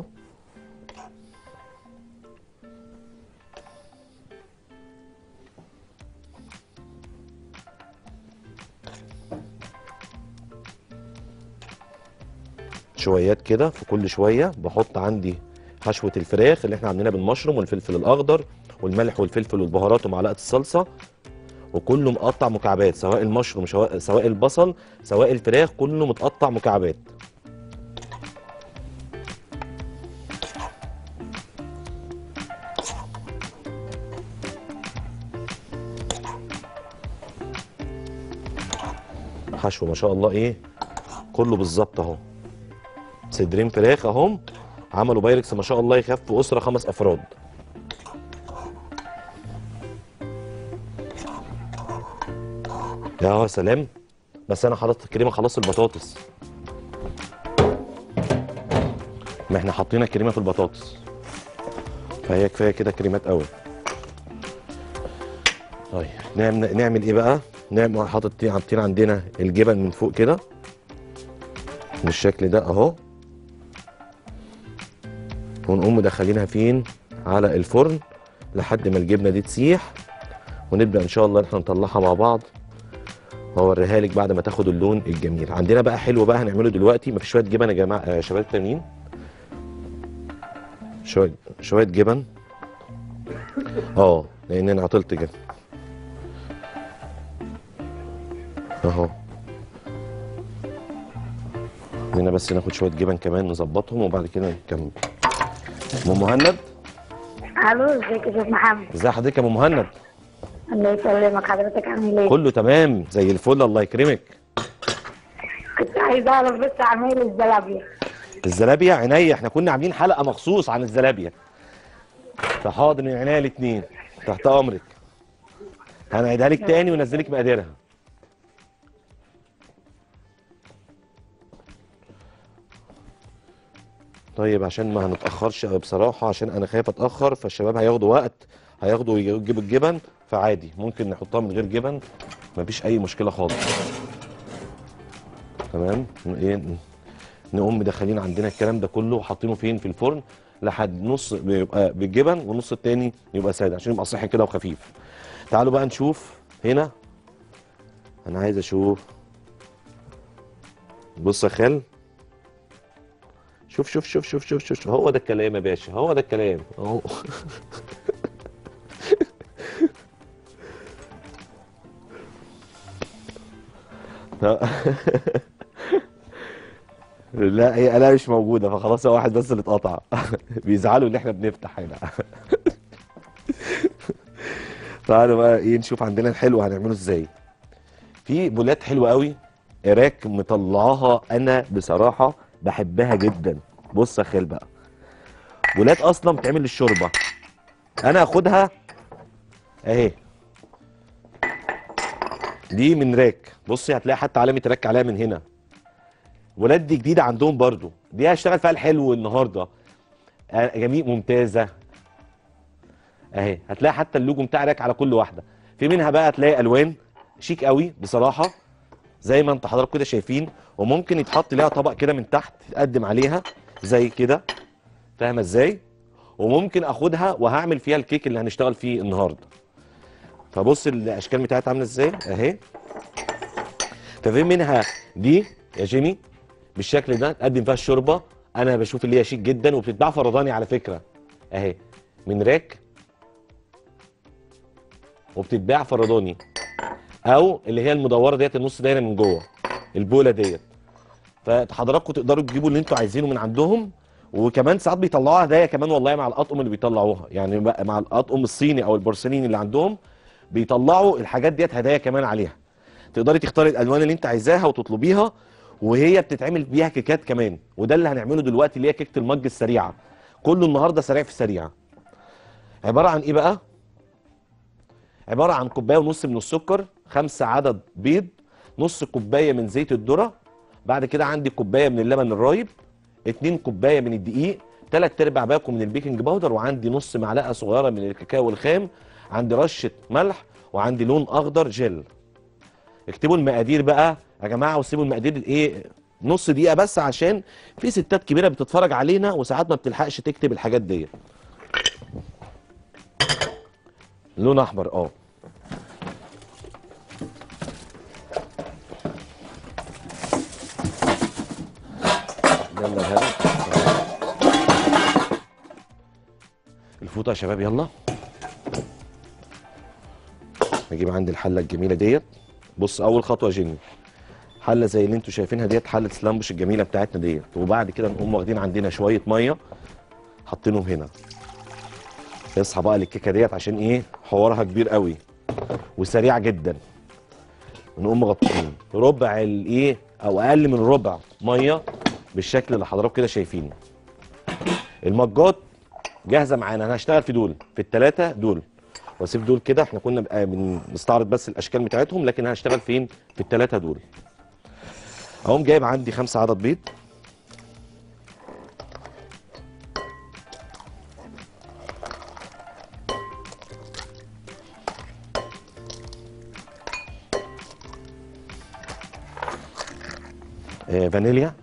شويات كده، في كل شويه بحط عندي حشوه الفراخ اللي احنا عاملينها بالمشروم والفلفل الاخضر والملح والفلفل والبهارات ومعلقه الصلصه، وكله مقطع مكعبات، سواء المشروم سواء البصل سواء الفراخ، كله متقطع مكعبات. حشو ما شاء الله ايه كله بالظبط اهو. صدرين فراخ اهم، عملوا بايركس ما شاء الله يكفوا اسره 5 افراد. يا سلام. بس انا حطيت الكريمه خلاص البطاطس، ما احنا حاطين الكريمه في البطاطس، فهي كفايه كده كريمات قوي. طيب نعمل ايه بقى؟ نعمل حاطين عندنا الجبن من فوق كده بالشكل ده اهو، ونقوم مدخلينها فين؟ على الفرن لحد ما الجبنه دي تسيح، ونبدا ان شاء الله احنا نطلعها مع بعض واوريها لك بعد ما تاخد اللون الجميل. عندنا بقى حلو بقى هنعمله دلوقتي، مفيش شويه جبن يا جماعه شباب تانيين، شويه جبن لان انا عطلت جبن اهو. هنا بس ناخد شويه جبن كمان نظبطهم وبعد كده نكمل. ام مهند. الو، ازيك يا شيخ محمد؟ ازي حضرتك يا ام مهند؟ الله يسلمك، حضرتك عامل ايه؟ كله تمام زي الفل الله يكرمك. كنت عايز اعرف بس عمايل الزلابيه. الزلابيه عينيا، احنا كنا عاملين حلقه مخصوص عن الزلابيه، فحاضر من عينيا الاثنين تحت امرك. هنعيدها لك تاني وننزلك مقاديرها. طيب عشان ما هنتاخرش بصراحه، عشان انا خايف اتاخر فالشباب هياخدوا وقت، هياخدوا يجيبوا الجبن، فعادي ممكن نحطها من غير جبن مفيش اي مشكله خالص. تمام. ايه نقوم مدخلين عندنا الكلام ده كله وحاطينه فين؟ في الفرن لحد نص بيبقى بالجبن والنص التاني يبقى ساده عشان يبقى صحي كده وخفيف. تعالوا بقى نشوف هنا. انا عايز اشوف. بص يا خال، شوف شوف شوف شوف شوف شوف، هو ده الكلام يا باشا، هو ده الكلام اهو. لا هي انا مش موجوده فخلاص، هو واحد بس اللي اتقطع. بيزعلوا ان احنا بنفتح هنا. تعالوا بقى ايه نشوف عندنا الحلو هنعمله ازاي. في بولات حلوه قوي اراك مطلعاها، انا بصراحه بحبها جدا. بص يا خال بقى، بولات اصلا بتعمل للشوربه، انا هاخدها اهي. دي من راك، بصي هتلاقي حتى علامه راك عليها من هنا. البولات دي جديده عندهم برضو، دي هشتغل فيها الحلو النهارده. جميل ممتازه اهي، هتلاقي حتى اللوجو بتاع راك على كل واحده. في منها بقى هتلاقي الوان شيك قوي بصراحه زي ما انت حضراتكم كده شايفين، وممكن يتحط ليها طبق كده من تحت تقدم عليها زي كده، فاهمه ازاي؟ وممكن اخدها وهعمل فيها الكيك اللي هنشتغل فيه النهارده. فبص الاشكال بتاعتها عامله ازاي اهي. ففي منها دي يا جيمي بالشكل ده تقدم فيها الشوربه، انا بشوف اللي هي شيك جدا وبتتباع فرداني على فكره اهي، من راك وبتتباع فرداني، او اللي هي المدوره ديت النص دايره من جوه البوله ديت. فحضراتكم تقدروا تجيبوا اللي انتوا عايزينه من عندهم، وكمان ساعات بيطلعوها هدايا كمان والله مع الاطقم اللي بيطلعوها، يعني مع الاطقم الصيني او البورسليني اللي عندهم بيطلعوا الحاجات ديت هدايا كمان عليها. تقدري تختاري الالوان اللي انت عايزاها وتطلبيها، وهي بتتعمل بيها كيكات كمان، وده اللي هنعمله دلوقتي اللي هي كيكه المج السريعه. كله النهارده سريع في سريع. عباره عن ايه بقى؟ عباره عن كوبايه ونص من السكر، 5 عدد بيض، نص كوبايه من زيت الذره، بعد كده عندي كوبايه من اللبن الرايب، 2 كوبايه من الدقيق، 3/4 باكو من البيكنج باودر، وعندي نص معلقه صغيره من الكاكاو الخام، عندي رشه ملح، وعندي لون اخضر جل. اكتبوا المقادير بقى يا جماعه وسيبوا المقادير ايه نص دقيقه بس، عشان في ستات كبيره بتتفرج علينا وساعات ما بتلحقش تكتب الحاجات دي. لون احمر يلا الهنا الفوطه يا شباب. يلا نجيب عندي الحله الجميله ديت. بص اول خطوه يا جيني، حله زي اللي انتوا شايفينها ديت، حله سلامبوش الجميله بتاعتنا ديت. وبعد كده نقوم واخدين عندنا شويه ميه حاطينهم هنا. اصحى بقى للكيكه ديت عشان ايه حوارها كبير قوي وسريع جدا. نقوم مغطيين ربع الايه او اقل من ربع ميه بالشكل اللي حضراتكم كده شايفينه. المجات جاهزه معانا. انا هشتغل في دول، في الثلاثه دول، واسيب دول كده. احنا كنا بنستعرض بس الاشكال بتاعتهم، لكن هشتغل فين؟ في الثلاثه دول. اقوم جايب عندي 5 عدد بيض. فانيليا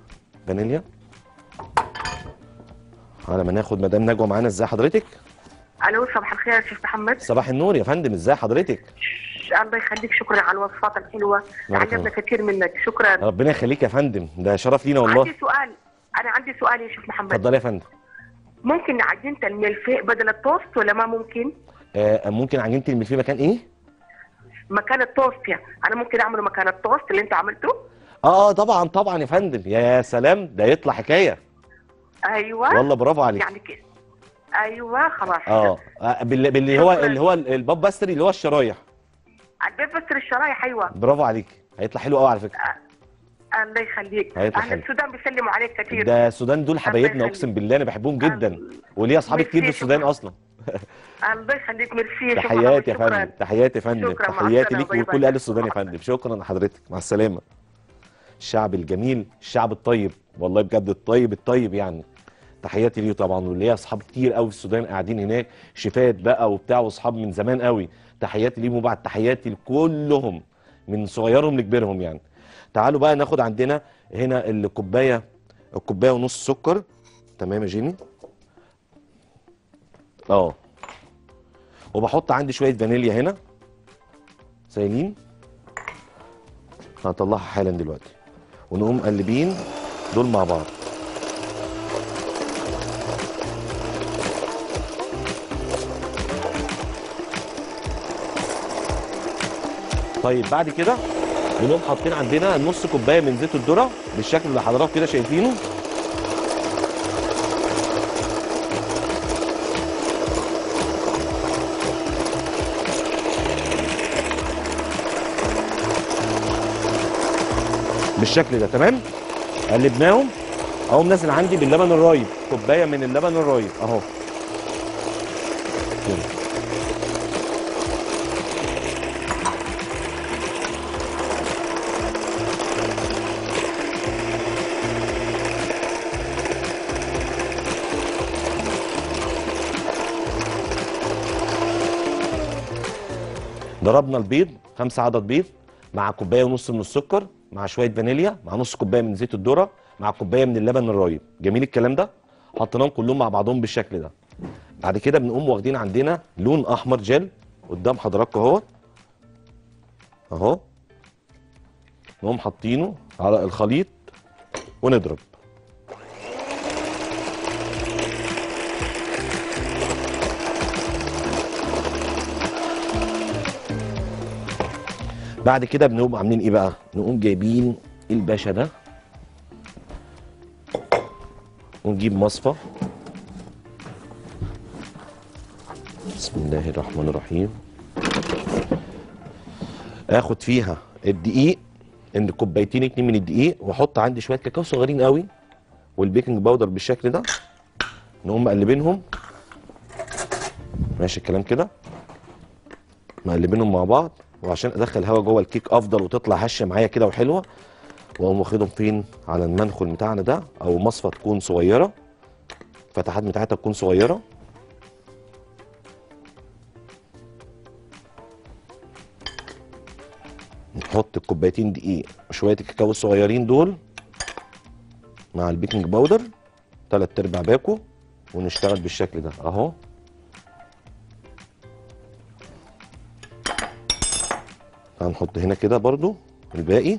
على ما ناخد مدام نجوى معانا. ازاي حضرتك؟ الو صباح الخير يا شيخ محمد. صباح النور يا فندم، ازاي حضرتك؟ الله يخليك، شكرا على الوصفات الحلوه، بارك عجبنا الله. كثير منك، شكرا. ربنا يخليك يا فندم، ده شرف لينا والله. عندي سؤال يا شيخ محمد. اتفضلي يا فندم. ممكن عجينه الملفيه بدل التوست ولا ما ممكن؟ ممكن عجينه الملفيه مكان ايه؟ مكان التوست، يعني انا ممكن اعمله مكان التوست اللي انت عملته؟ طبعا يا فندم. يا سلام، ده يطلع حكايه. ايوه والله برافو عليك. يعني كده. ايوه خلاص. باللي هو الباب باستري اللي هو الشرايح. البيت بس الشرايح. ايوه برافو عليك، هيطلع حلو قوي على فكره. الله يخليك. هيطلع اهل حلو. السودان بيسلموا عليك كثير. ده السودان دول حبايبنا، يخليك. اقسم بالله انا بحبهم جدا، وليا اصحابي كتير في ميرسي، السودان شكراً. اصلا. الله يخليك، ميرسي يا شيخ محمد. تحياتي يا شكراً. فندم، تحياتي يا فندم، شكراً، مع تحياتي السلامة، ليك باي ولكل باي. اهل السودان يا فندم. شكرا لحضرتك، مع السلامه. الشعب الجميل، الشعب الطيب، والله بجد الطيب يعني. تحياتي ليه طبعا، وليا اصحاب كتير قوي في السودان قاعدين هناك، شيفات بقى وبتاع، واصحاب من زمان قوي. تحياتي ليهم، وبعد تحياتي لكلهم من صغيرهم لكبيرهم يعني. تعالوا بقى ناخد عندنا هنا الكوبايه ونص سكر. تمام يا جيني. وبحط عندي شويه فانيليا هنا سايلين، هطلعها حالا دلوقتي. ونقوم مقلبين دول مع بعض. طيب بعد كده بنقوم حاطين عندنا نص كوبايه من زيت الذره بالشكل اللي حضراتكم كده شايفينه. بالشكل ده. تمام، قلبناهم. اقوم نازل عندي باللبن الرايب، كوبايه من اللبن الرايب اهو كده. ضربنا البيض 5 عدد بيض مع كوبايه ونص من السكر مع شويه فانيليا مع نص كوبايه من زيت الذره مع كوبايه من اللبن الرايب. جميل الكلام ده. حطيناهم كلهم مع بعضهم بالشكل ده. بعد كده بنقوم واخدين عندنا لون احمر جل قدام حضراتكم اهو. نقوم حاطينه على الخليط ونضرب. بعد كده بنقوم عاملين ايه بقى؟ نقوم جايبين الباشا ده ونجيب مصفى. بسم الله الرحمن الرحيم. اخد فيها الدقيق، كوبايتين 2 من الدقيق، واحط عندي شويه كاكاو صغيرين قوي والبيكنج باودر بالشكل ده. نقوم مقلبينهم. ماشي الكلام كده، مقلبينهم مع بعض. وعشان ادخل هوا جوه الكيك افضل وتطلع هشه معايا كده وحلوه، واقوم واخدهم فين؟ على المنخل بتاعنا ده، او مصفى تكون صغيره، الفتحات بتاعتها تكون صغيره. نحط الكوبايتين دقيق وشويه الكاكاو الصغيرين دول مع البيكنج باودر 3/4 باكو، ونشتغل بالشكل ده اهو. هنحط هنا كده برضو الباقي.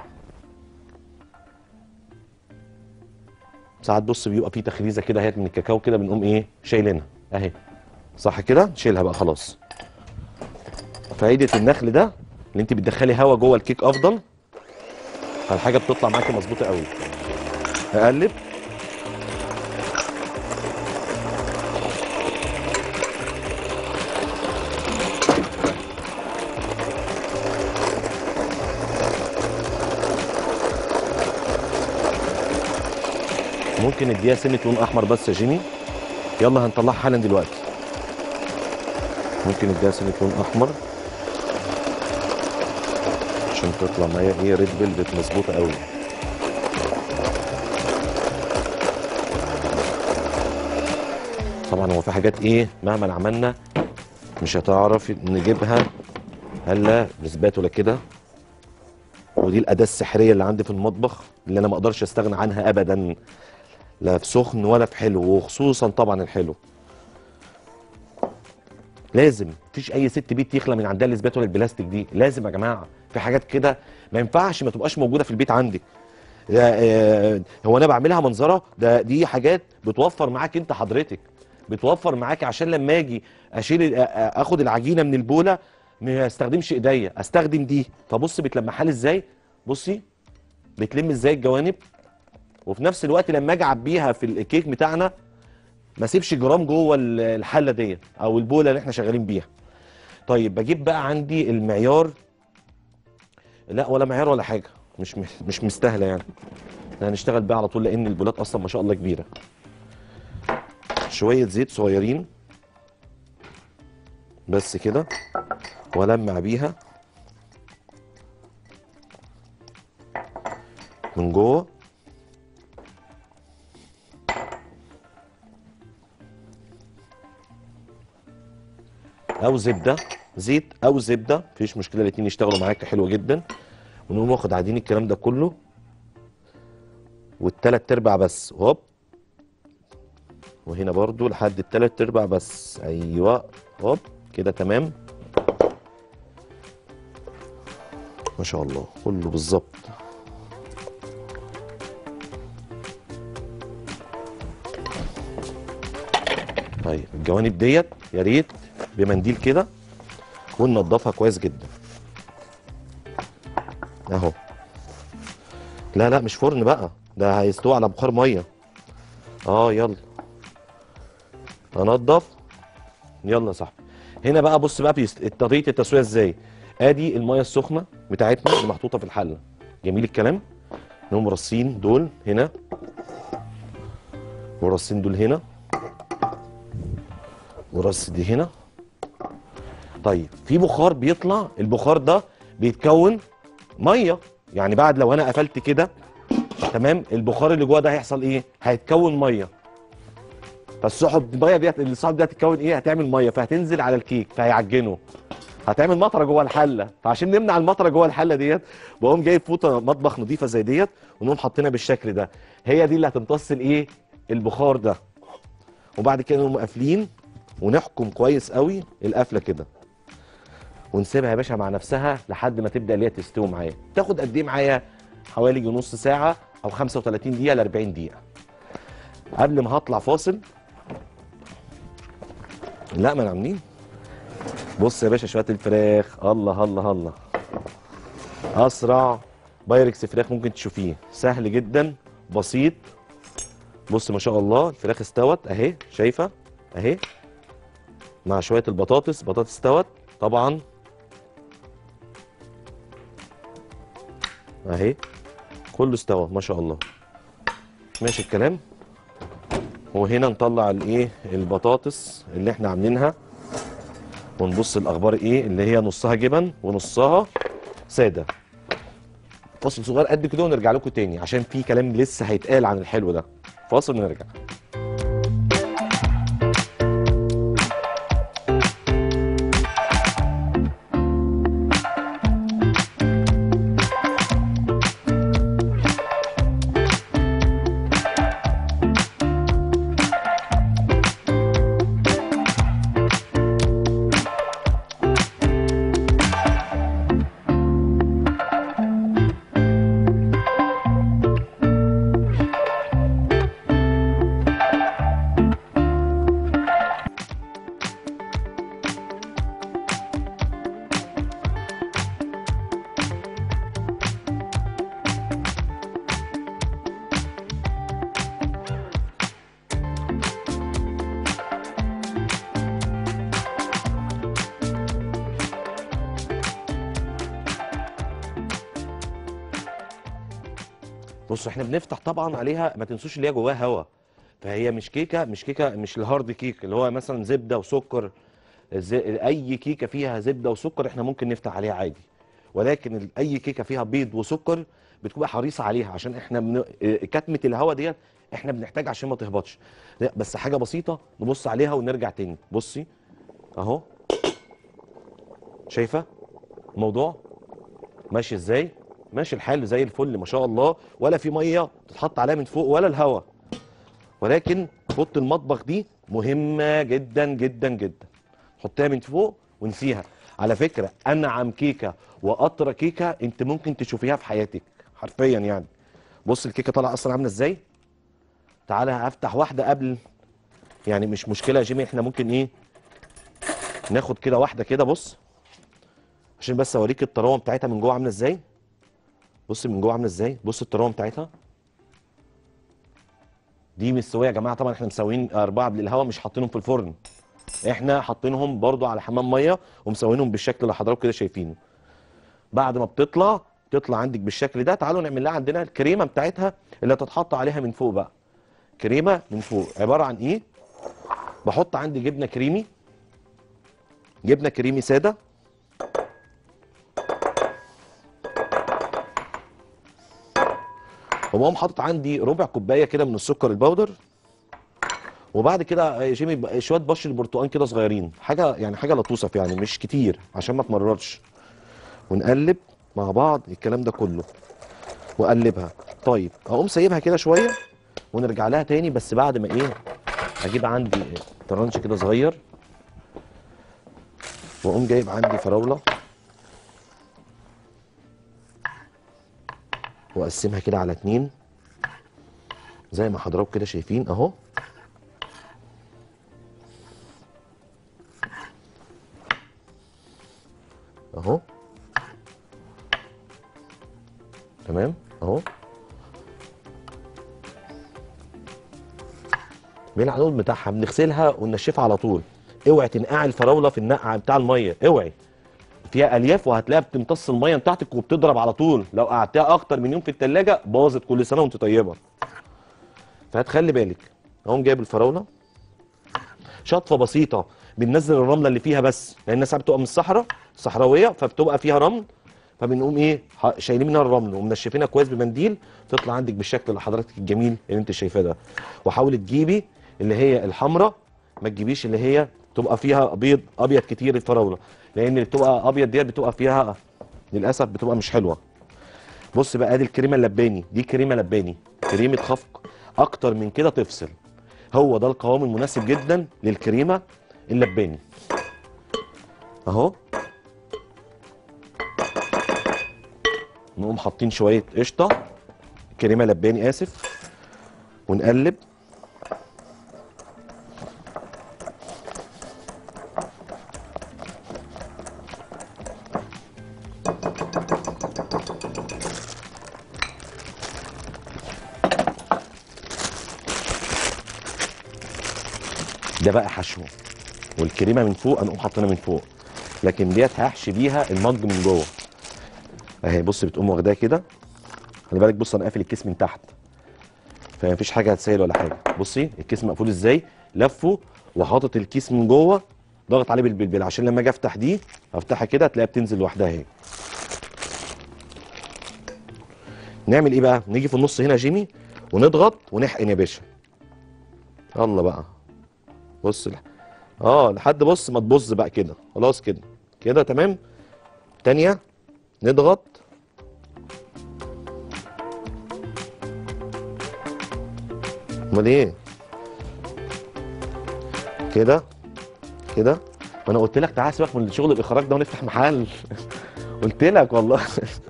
ساعات بص بيبقى في تخريزه كده اهيت من الكاكاو كده، بنقوم ايه شايلينها اهي، صح كده، نشيلها بقى خلاص. فايده النخل ده اللي انت بتدخلي هوا جوه الكيك افضل، فالحاجه بتطلع معاكي مظبوطه قوي. اقلب. ممكن نديها سنه لون احمر بس يا جيمي. يلا هنطلعها حالا دلوقتي. ممكن نديها سنه لون احمر عشان تطلع معايا ايه ريد فيلفت مظبوطه قوي. طبعا هو في حاجات ايه مهما عملنا مش هتعرف نجيبها هلا نثبات ولا كده، ودي الاداه السحريه اللي عندي في المطبخ اللي انا ما اقدرش استغنى عنها ابدا، لا في سخن ولا في حلو، وخصوصا طبعا الحلو. لازم، مفيش اي ست بيت يخلى من عندها الاثبات ولا البلاستيك دي، لازم يا جماعه. في حاجات كده ما ينفعش ما تبقاش موجوده في البيت عندك. هو انا بعملها منظره، دي حاجات بتوفر معاك انت حضرتك، بتوفر معاك عشان لما اجي اشيل اخد العجينه من البوله ما استخدمش ايديا، استخدم دي. فبص بتلمعها لي ازاي، بصي بتلم ازاي الجوانب، وفي نفس الوقت لما اجي اعبيها في الكيك بتاعنا ما اسيبش جرام جوه الحله ديت او البوله اللي احنا شغالين بيها. طيب بجيب بقى عندي المعيار، لا ولا معيار ولا حاجه، مش مستاهله يعني، هنشتغل بقى على طول لان البولات اصلا ما شاء الله كبيره. شويه زيت صغيرين بس كده والمع بيها من جوه. او زبده، زيت او زبده مفيش مشكله، الاتنين يشتغلوا معاك حلوه جدا. ونقوم واخد عادين الكلام ده كله والتلات ارباع بس، هوب، وهنا برضو لحد التلات ارباع بس، ايوه هوب كده تمام ما شاء الله كله بالظبط. طيب الجوانب ديت يا ريت بمنديل كده وننضفها كويس جدا اهو. لا لا مش فرن بقى، ده هيستوي على بخار ميه. يلا انضف. يلا يا صاحبي. هنا بقى بص بقى في طريقه التسويه ازاي. ادي الميه السخنه بتاعتنا اللي محطوطه في الحله، جميل الكلام. نقوم رصين دول هنا ورصين دول هنا ورص دي هنا. طيب في بخار بيطلع، البخار ده بيتكون ميه، يعني بعد لو انا قفلت كده تمام البخار اللي جوه ده هيحصل ايه؟ هيتكون ميه. فالسحب الميه ديت السحب دي هتتكون ايه؟ هتعمل ميه فهتنزل على الكيك فهيعجنه، هتعمل مطره جوه الحله. فعشان نمنع المطره جوه الحله ديت بقوم جايب فوطه مطبخ نظيفه زي ديت ونقوم حاطينها بالشكل ده، هي دي اللي هتمتص الايه؟ البخار ده. وبعد كده نقوم قافلين ونحكم كويس قوي القفله كده ونسيبها يا باشا مع نفسها لحد ما تبدا اللي هي تستوي معايا. تاخد قد ايه معايا؟ حوالي نص ساعه او 35 دقيقه ل 40 دقيقه. قبل ما هطلع فاصل، لا ما انا عاملين، بص يا باشا شويه الفراخ، الله الله الله، اسرع بايركس فراخ ممكن تشوفيه، سهل جدا بسيط. بص ما شاء الله الفراخ استوت اهي، شايفه اهي، مع شويه البطاطس، بطاطس استوت طبعا اهي، كله استوى ما شاء الله، ماشي الكلام. وهنا نطلع الايه؟ البطاطس اللي احنا عاملينها ونبص الاخبار ايه، اللي هي نصها جبن ونصها ساده. فاصل صغير قد كده ونرجع لكم تاني عشان في كلام لسه هيتقال عن الحلو ده. فاصل ونرجع. بصوا احنا بنفتح طبعا عليها، ما تنسوش اللي هي جواها هوا، فهي مش كيكه، مش الهارد كيك اللي هو مثلا زبده وسكر. اي كيكه فيها زبده وسكر احنا ممكن نفتح عليها عادي، ولكن اي كيكه فيها بيض وسكر بتبقى حريصه عليها، عشان احنا كتمه الهواء ديت احنا بنحتاج عشان ما تهبطش. لا بس حاجه بسيطه نبص عليها ونرجع تاني. بصي اهو، شايفه الموضوع ماشي ازاي؟ ماشي الحال زي الفل ما شاء الله، ولا في ميه تتحط عليها من فوق ولا الهواء. ولكن فوطه المطبخ دي مهمه جدا جدا جدا، حطيها من فوق ونسيها. على فكره انعم كيكه واطرى كيكه انت ممكن تشوفيها في حياتك حرفيا يعني. بص الكيكه طالعه اصلا عامله ازاي. تعالى هفتح واحده قبل، يعني مش مشكله يا جيمي، احنا ممكن ايه ناخد كده واحده كده. بص عشان بس اوريك الطراوه بتاعتها من جوه عامله ازاي. بص من جوه عامله ازاي، بص الطراوه بتاعتها دي مستويه يا جماعه. طبعا احنا مسويين 4 قبل الهواء، مش حاطينهم في الفرن، احنا حاطينهم برضو على حمام ميه ومسوينهم بالشكل اللي حضراتكم كده شايفينه. بعد ما بتطلع عندك بالشكل ده، تعالوا نعمل لها عندنا الكريمه بتاعتها اللي هتتحط عليها من فوق بقى. كريمه من فوق عباره عن ايه؟ بحط عندي جبنه كريمي ساده، وبقوم حاطط عندي ربع كوبايه كده من السكر البودر، وبعد كده يا جيمي شويه بشر برتقان كده صغيرين، حاجه لطوسه يعني مش كتير عشان ما تمررش. ونقلب مع بعض الكلام ده كله واقلبها. طيب اقوم سايبها كده شويه ونرجع لها تاني، بس بعد ما ايه اجيب عندي طرنش كده صغير، واقوم جايب عندي فراوله واقسمها كده على 2 زي ما حضراتكم كده شايفين اهو. اهو تمام اهو. بالعنقود بتاعها بنغسلها وننشفها على طول. اوعي تنقعي الفراوله في النقع بتاع الميه، اوعي، فيها الياف وهتلاقيها بتمتص الميه بتاعتك وبتضرب على طول. لو قعدتها اكتر من يوم في التلاجة باظت. كل سنه وانت طيبه، فهتخلي بالك. اقوم جايب الفراوله شطفه بسيطه، بننزل الرمله اللي فيها بس، لان الناس بتبقى من الصحراء صحراويه فبتبقى فيها رمل، فبنقوم ايه شايلين منها الرمل ومنشفينها كويس بمنديل، تطلع عندك بالشكل اللي حضرتك الجميل اللي انت شايفاه ده. وحاولي تجيبي اللي هي الحمراء، ما تجيبيش اللي هي تبقى فيها ابيض كتير الفراوله، لان اللي بتبقى ابيض ديت بتبقى فيها للاسف بتبقى مش حلوه. بص بقى ادي الكريمه اللباني، دي كريمه لباني، كريمه خفق، اكتر من كده تفصل. هو ده القوام المناسب جدا للكريمه اللباني اهو. نقوم حاطين شويه قشطه، كريمه لباني اسف، ونقلب. ده بقى حشو، والكريمه من فوق هنقوم حاطينها من فوق، لكن ديت هحشي بيها المج من جوه اهي. بص بتقوم واخداها كده، خلي بالك. بص انا قافل الكيس من تحت فمفيش حاجه هتسيل ولا حاجه. بصي الكيس مقفول ازاي، لفه وحاطط الكيس من جوه، ضغط عليه بالبلبل عشان لما اجي افتح دي افتحها كده هتلاقيها بتنزل لوحدها اهي. نعمل ايه بقى؟ نيجي في النص هنا يا جيمي ونضغط ونحقن يا باشا. يلا بقى بص لحد بص ما تبص بقى كده، خلاص كده تمام. تانية نضغط امال ايه كده وانا قلت لك تعالى سيبك من شغل الاخراج ده ونفتح محل قلت لك والله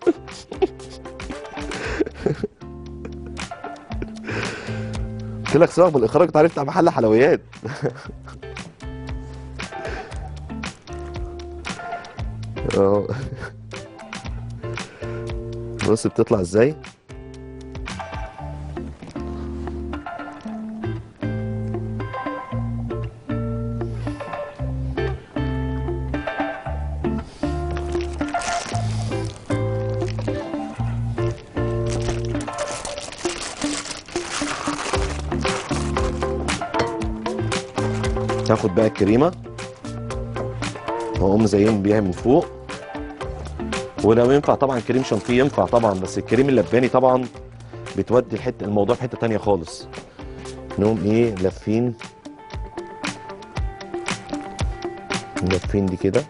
قلت لك سيبك من الاخراج تعالى نفتح محل حلويات اهو. بص بتطلع ازاي. هاخد بقى الكريمه واقوم زين بيها من فوق، ولو ينفع طبعا كريم شانتيه ينفع طبعا، بس الكريم اللباني طبعا بتودي الموضوع في حته تانيه خالص. نقوم ايه لافين دي كده،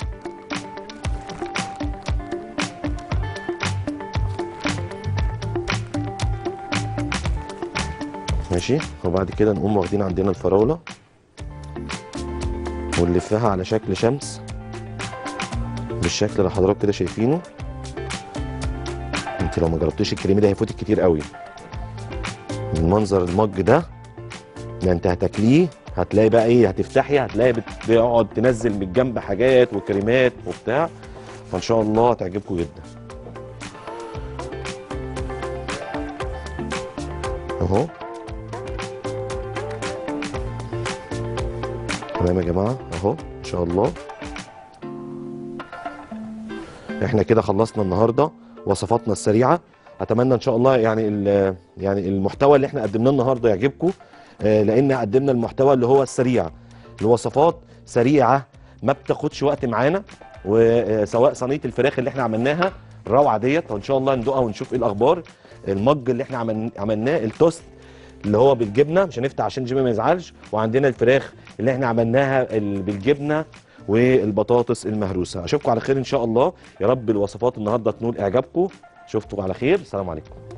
ماشي. وبعد كده نقوم واخدين عندنا الفراوله ونلفها على شكل شمس بالشكل اللي حضراتكم كده شايفينه. انت لو ما جربتيش الكريمه ده هيفوتك كتير قوي. المنظر المج ده انت هتاكليه هتلاقي بقى ايه، هتفتحي هتلاقي بيقعد تنزل من الجنب حاجات وكريمات وبتاع، فان شاء الله هتعجبكم جدا. اهو تمام يا جماعه، اهو ان شاء الله. احنا كده خلصنا النهارده وصفاتنا السريعه. اتمنى ان شاء الله يعني المحتوى اللي احنا قدمناه النهارده يعجبكم، لان قدمنا المحتوى اللي هو السريع، الوصفات سريعه ما بتاخدش وقت معانا. وسواء صينيه الفراخ اللي احنا عملناها الروعه ديت، وان شاء الله ندوقها ونشوف ايه الاخبار. المج اللي احنا عملناه التوست اللي هو بالجبنه، مش هنفتح عشان جيمي ما يزعلش. وعندنا الفراخ اللي احنا عملناها بالجبنه والبطاطس المهروسه. اشوفكم على خير ان شاء الله. يا رب الوصفات النهارده تنول اعجابكم. اشوفكم على خير، السلام عليكم.